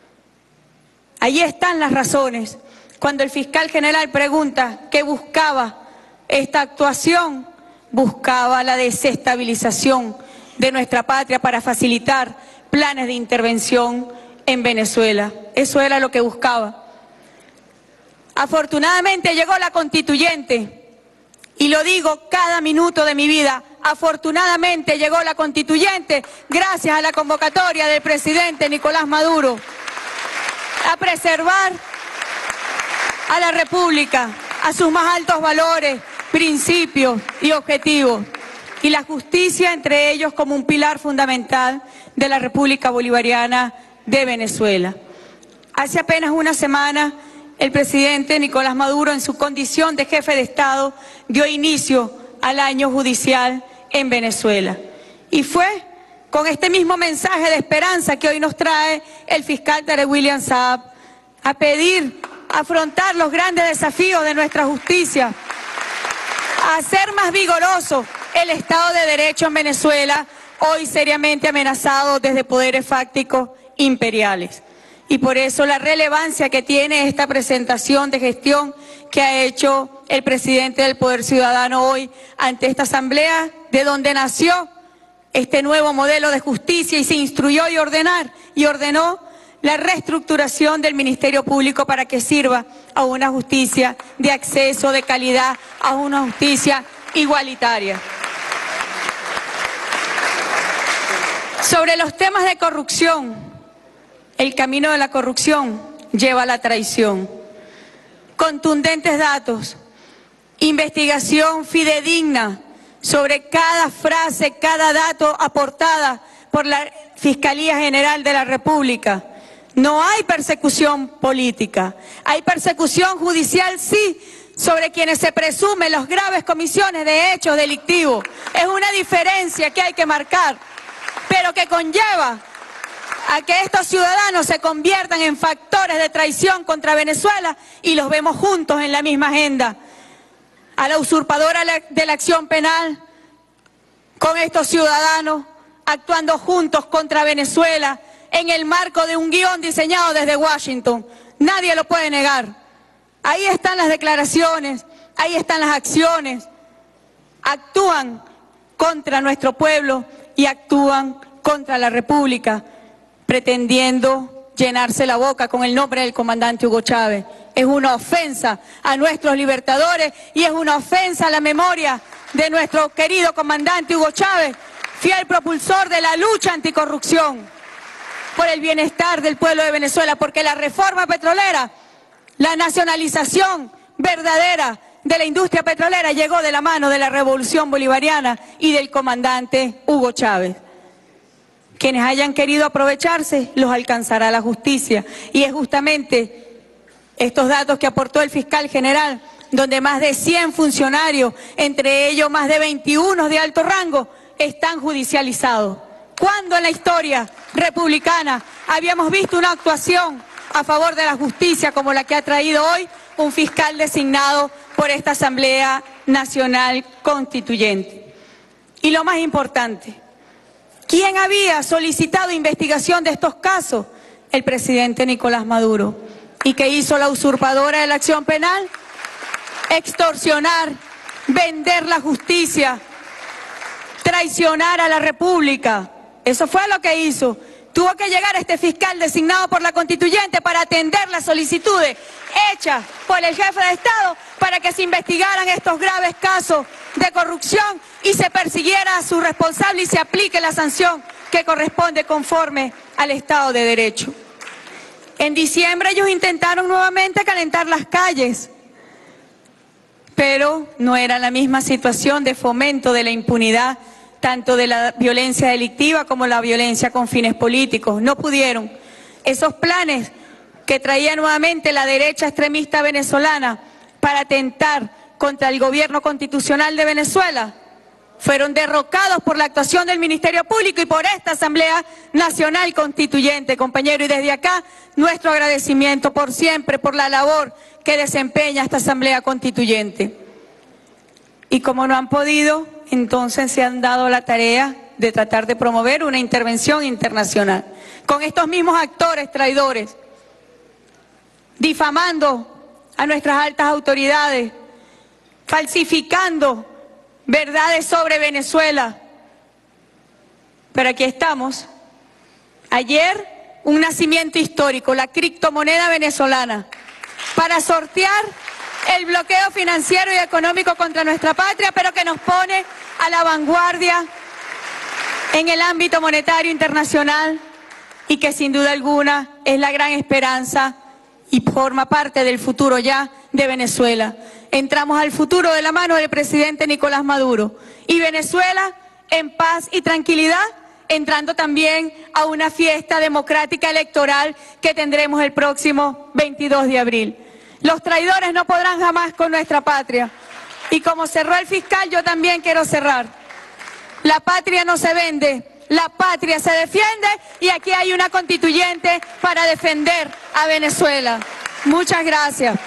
Allí están las razones. Cuando el fiscal general pregunta qué buscaba esta actuación, buscaba la desestabilización de nuestra patria para facilitar planes de intervención en Venezuela. Eso era lo que buscaba. Afortunadamente llegó la constituyente, y lo digo cada minuto de mi vida, afortunadamente llegó la constituyente gracias a la convocatoria del presidente Nicolás Maduro a preservar a la República, a sus más altos valores, principios y objetivos, y la justicia entre ellos como un pilar fundamental de la República Bolivariana de Venezuela. Hace apenas una semana, el presidente Nicolás Maduro, en su condición de jefe de Estado, dio inicio al año judicial en Venezuela. Y fue con este mismo mensaje de esperanza que hoy nos trae el fiscal Tarek William Saab a pedir afrontar los grandes desafíos de nuestra justicia, a hacer más vigoroso el Estado de Derecho en Venezuela, hoy seriamente amenazado desde poderes fácticos imperiales. Y por eso la relevancia que tiene esta presentación de gestión que ha hecho el presidente del Poder Ciudadano hoy ante esta Asamblea, de donde nació este nuevo modelo de justicia y se instruyó y ordenar y ordenó la reestructuración del Ministerio Público para que sirva a una justicia de acceso, de calidad, a una justicia igualitaria. Sobre los temas de corrupción, el camino de la corrupción lleva a la traición. Contundentes datos, investigación fidedigna sobre cada frase, cada dato aportada por la Fiscalía General de la República. No hay persecución política, hay persecución judicial, sí, sobre quienes se presumen las graves comisiones de hechos delictivos. Es una diferencia que hay que marcar, pero que conlleva a que estos ciudadanos se conviertan en factores de traición contra Venezuela y los vemos juntos en la misma agenda. A la usurpadora de la acción penal, con estos ciudadanos actuando juntos contra Venezuela en el marco de un guión diseñado desde Washington. Nadie lo puede negar. Ahí están las declaraciones, ahí están las acciones. Actúan contra nuestro pueblo y actúan contra la República, pretendiendo llenarse la boca con el nombre del comandante Hugo Chávez. Es una ofensa a nuestros libertadores y es una ofensa a la memoria de nuestro querido comandante Hugo Chávez, fiel propulsor de la lucha anticorrupción por el bienestar del pueblo de Venezuela, porque la reforma petrolera, la nacionalización verdadera de la industria petrolera llegó de la mano de la revolución bolivariana y del comandante Hugo Chávez. Quienes hayan querido aprovecharse, los alcanzará la justicia. Y es justamente estos datos que aportó el fiscal general, donde más de cien funcionarios, entre ellos más de veintiuno de alto rango, están judicializados. ¿Cuándo en la historia republicana habíamos visto una actuación a favor de la justicia como la que ha traído hoy un fiscal designado por esta Asamblea Nacional Constituyente? Y lo más importante, ¿quién había solicitado investigación de estos casos? El presidente Nicolás Maduro. ¿Y qué hizo la usurpadora de la acción penal? Extorsionar, vender la justicia, traicionar a la República. Eso fue lo que hizo. Tuvo que llegar este fiscal designado por la Constituyente para atender las solicitudes hechas por el jefe de Estado para que se investigaran estos graves casos de corrupción y se persiguiera a su responsable y se aplique la sanción que corresponde conforme al Estado de Derecho. En diciembre ellos intentaron nuevamente calentar las calles, pero no era la misma situación de fomento de la impunidad, tanto de la violencia delictiva como la violencia con fines políticos. No pudieron. Esos planes que traía nuevamente la derecha extremista venezolana para atentar contra el gobierno constitucional de Venezuela fueron derrocados por la actuación del Ministerio Público y por esta Asamblea Nacional Constituyente, compañero. Y desde acá, nuestro agradecimiento por siempre, por la labor que desempeña esta Asamblea Constituyente. Y como no han podido, entonces se han dado la tarea de tratar de promover una intervención internacional con estos mismos actores traidores, difamando a nuestras altas autoridades, falsificando verdades sobre Venezuela. Pero aquí estamos. Ayer, un nacimiento histórico, la criptomoneda venezolana, para sortear el bloqueo financiero y económico contra nuestra patria, pero que nos pone a la vanguardia en el ámbito monetario internacional y que sin duda alguna es la gran esperanza y forma parte del futuro ya de Venezuela. Entramos al futuro de la mano del presidente Nicolás Maduro y Venezuela en paz y tranquilidad, entrando también a una fiesta democrática electoral que tendremos el próximo veintidós de abril. Los traidores no podrán jamás con nuestra patria. Y como cerró el fiscal, yo también quiero cerrar. La patria no se vende, la patria se defiende y aquí hay una constituyente para defender a Venezuela. Muchas gracias.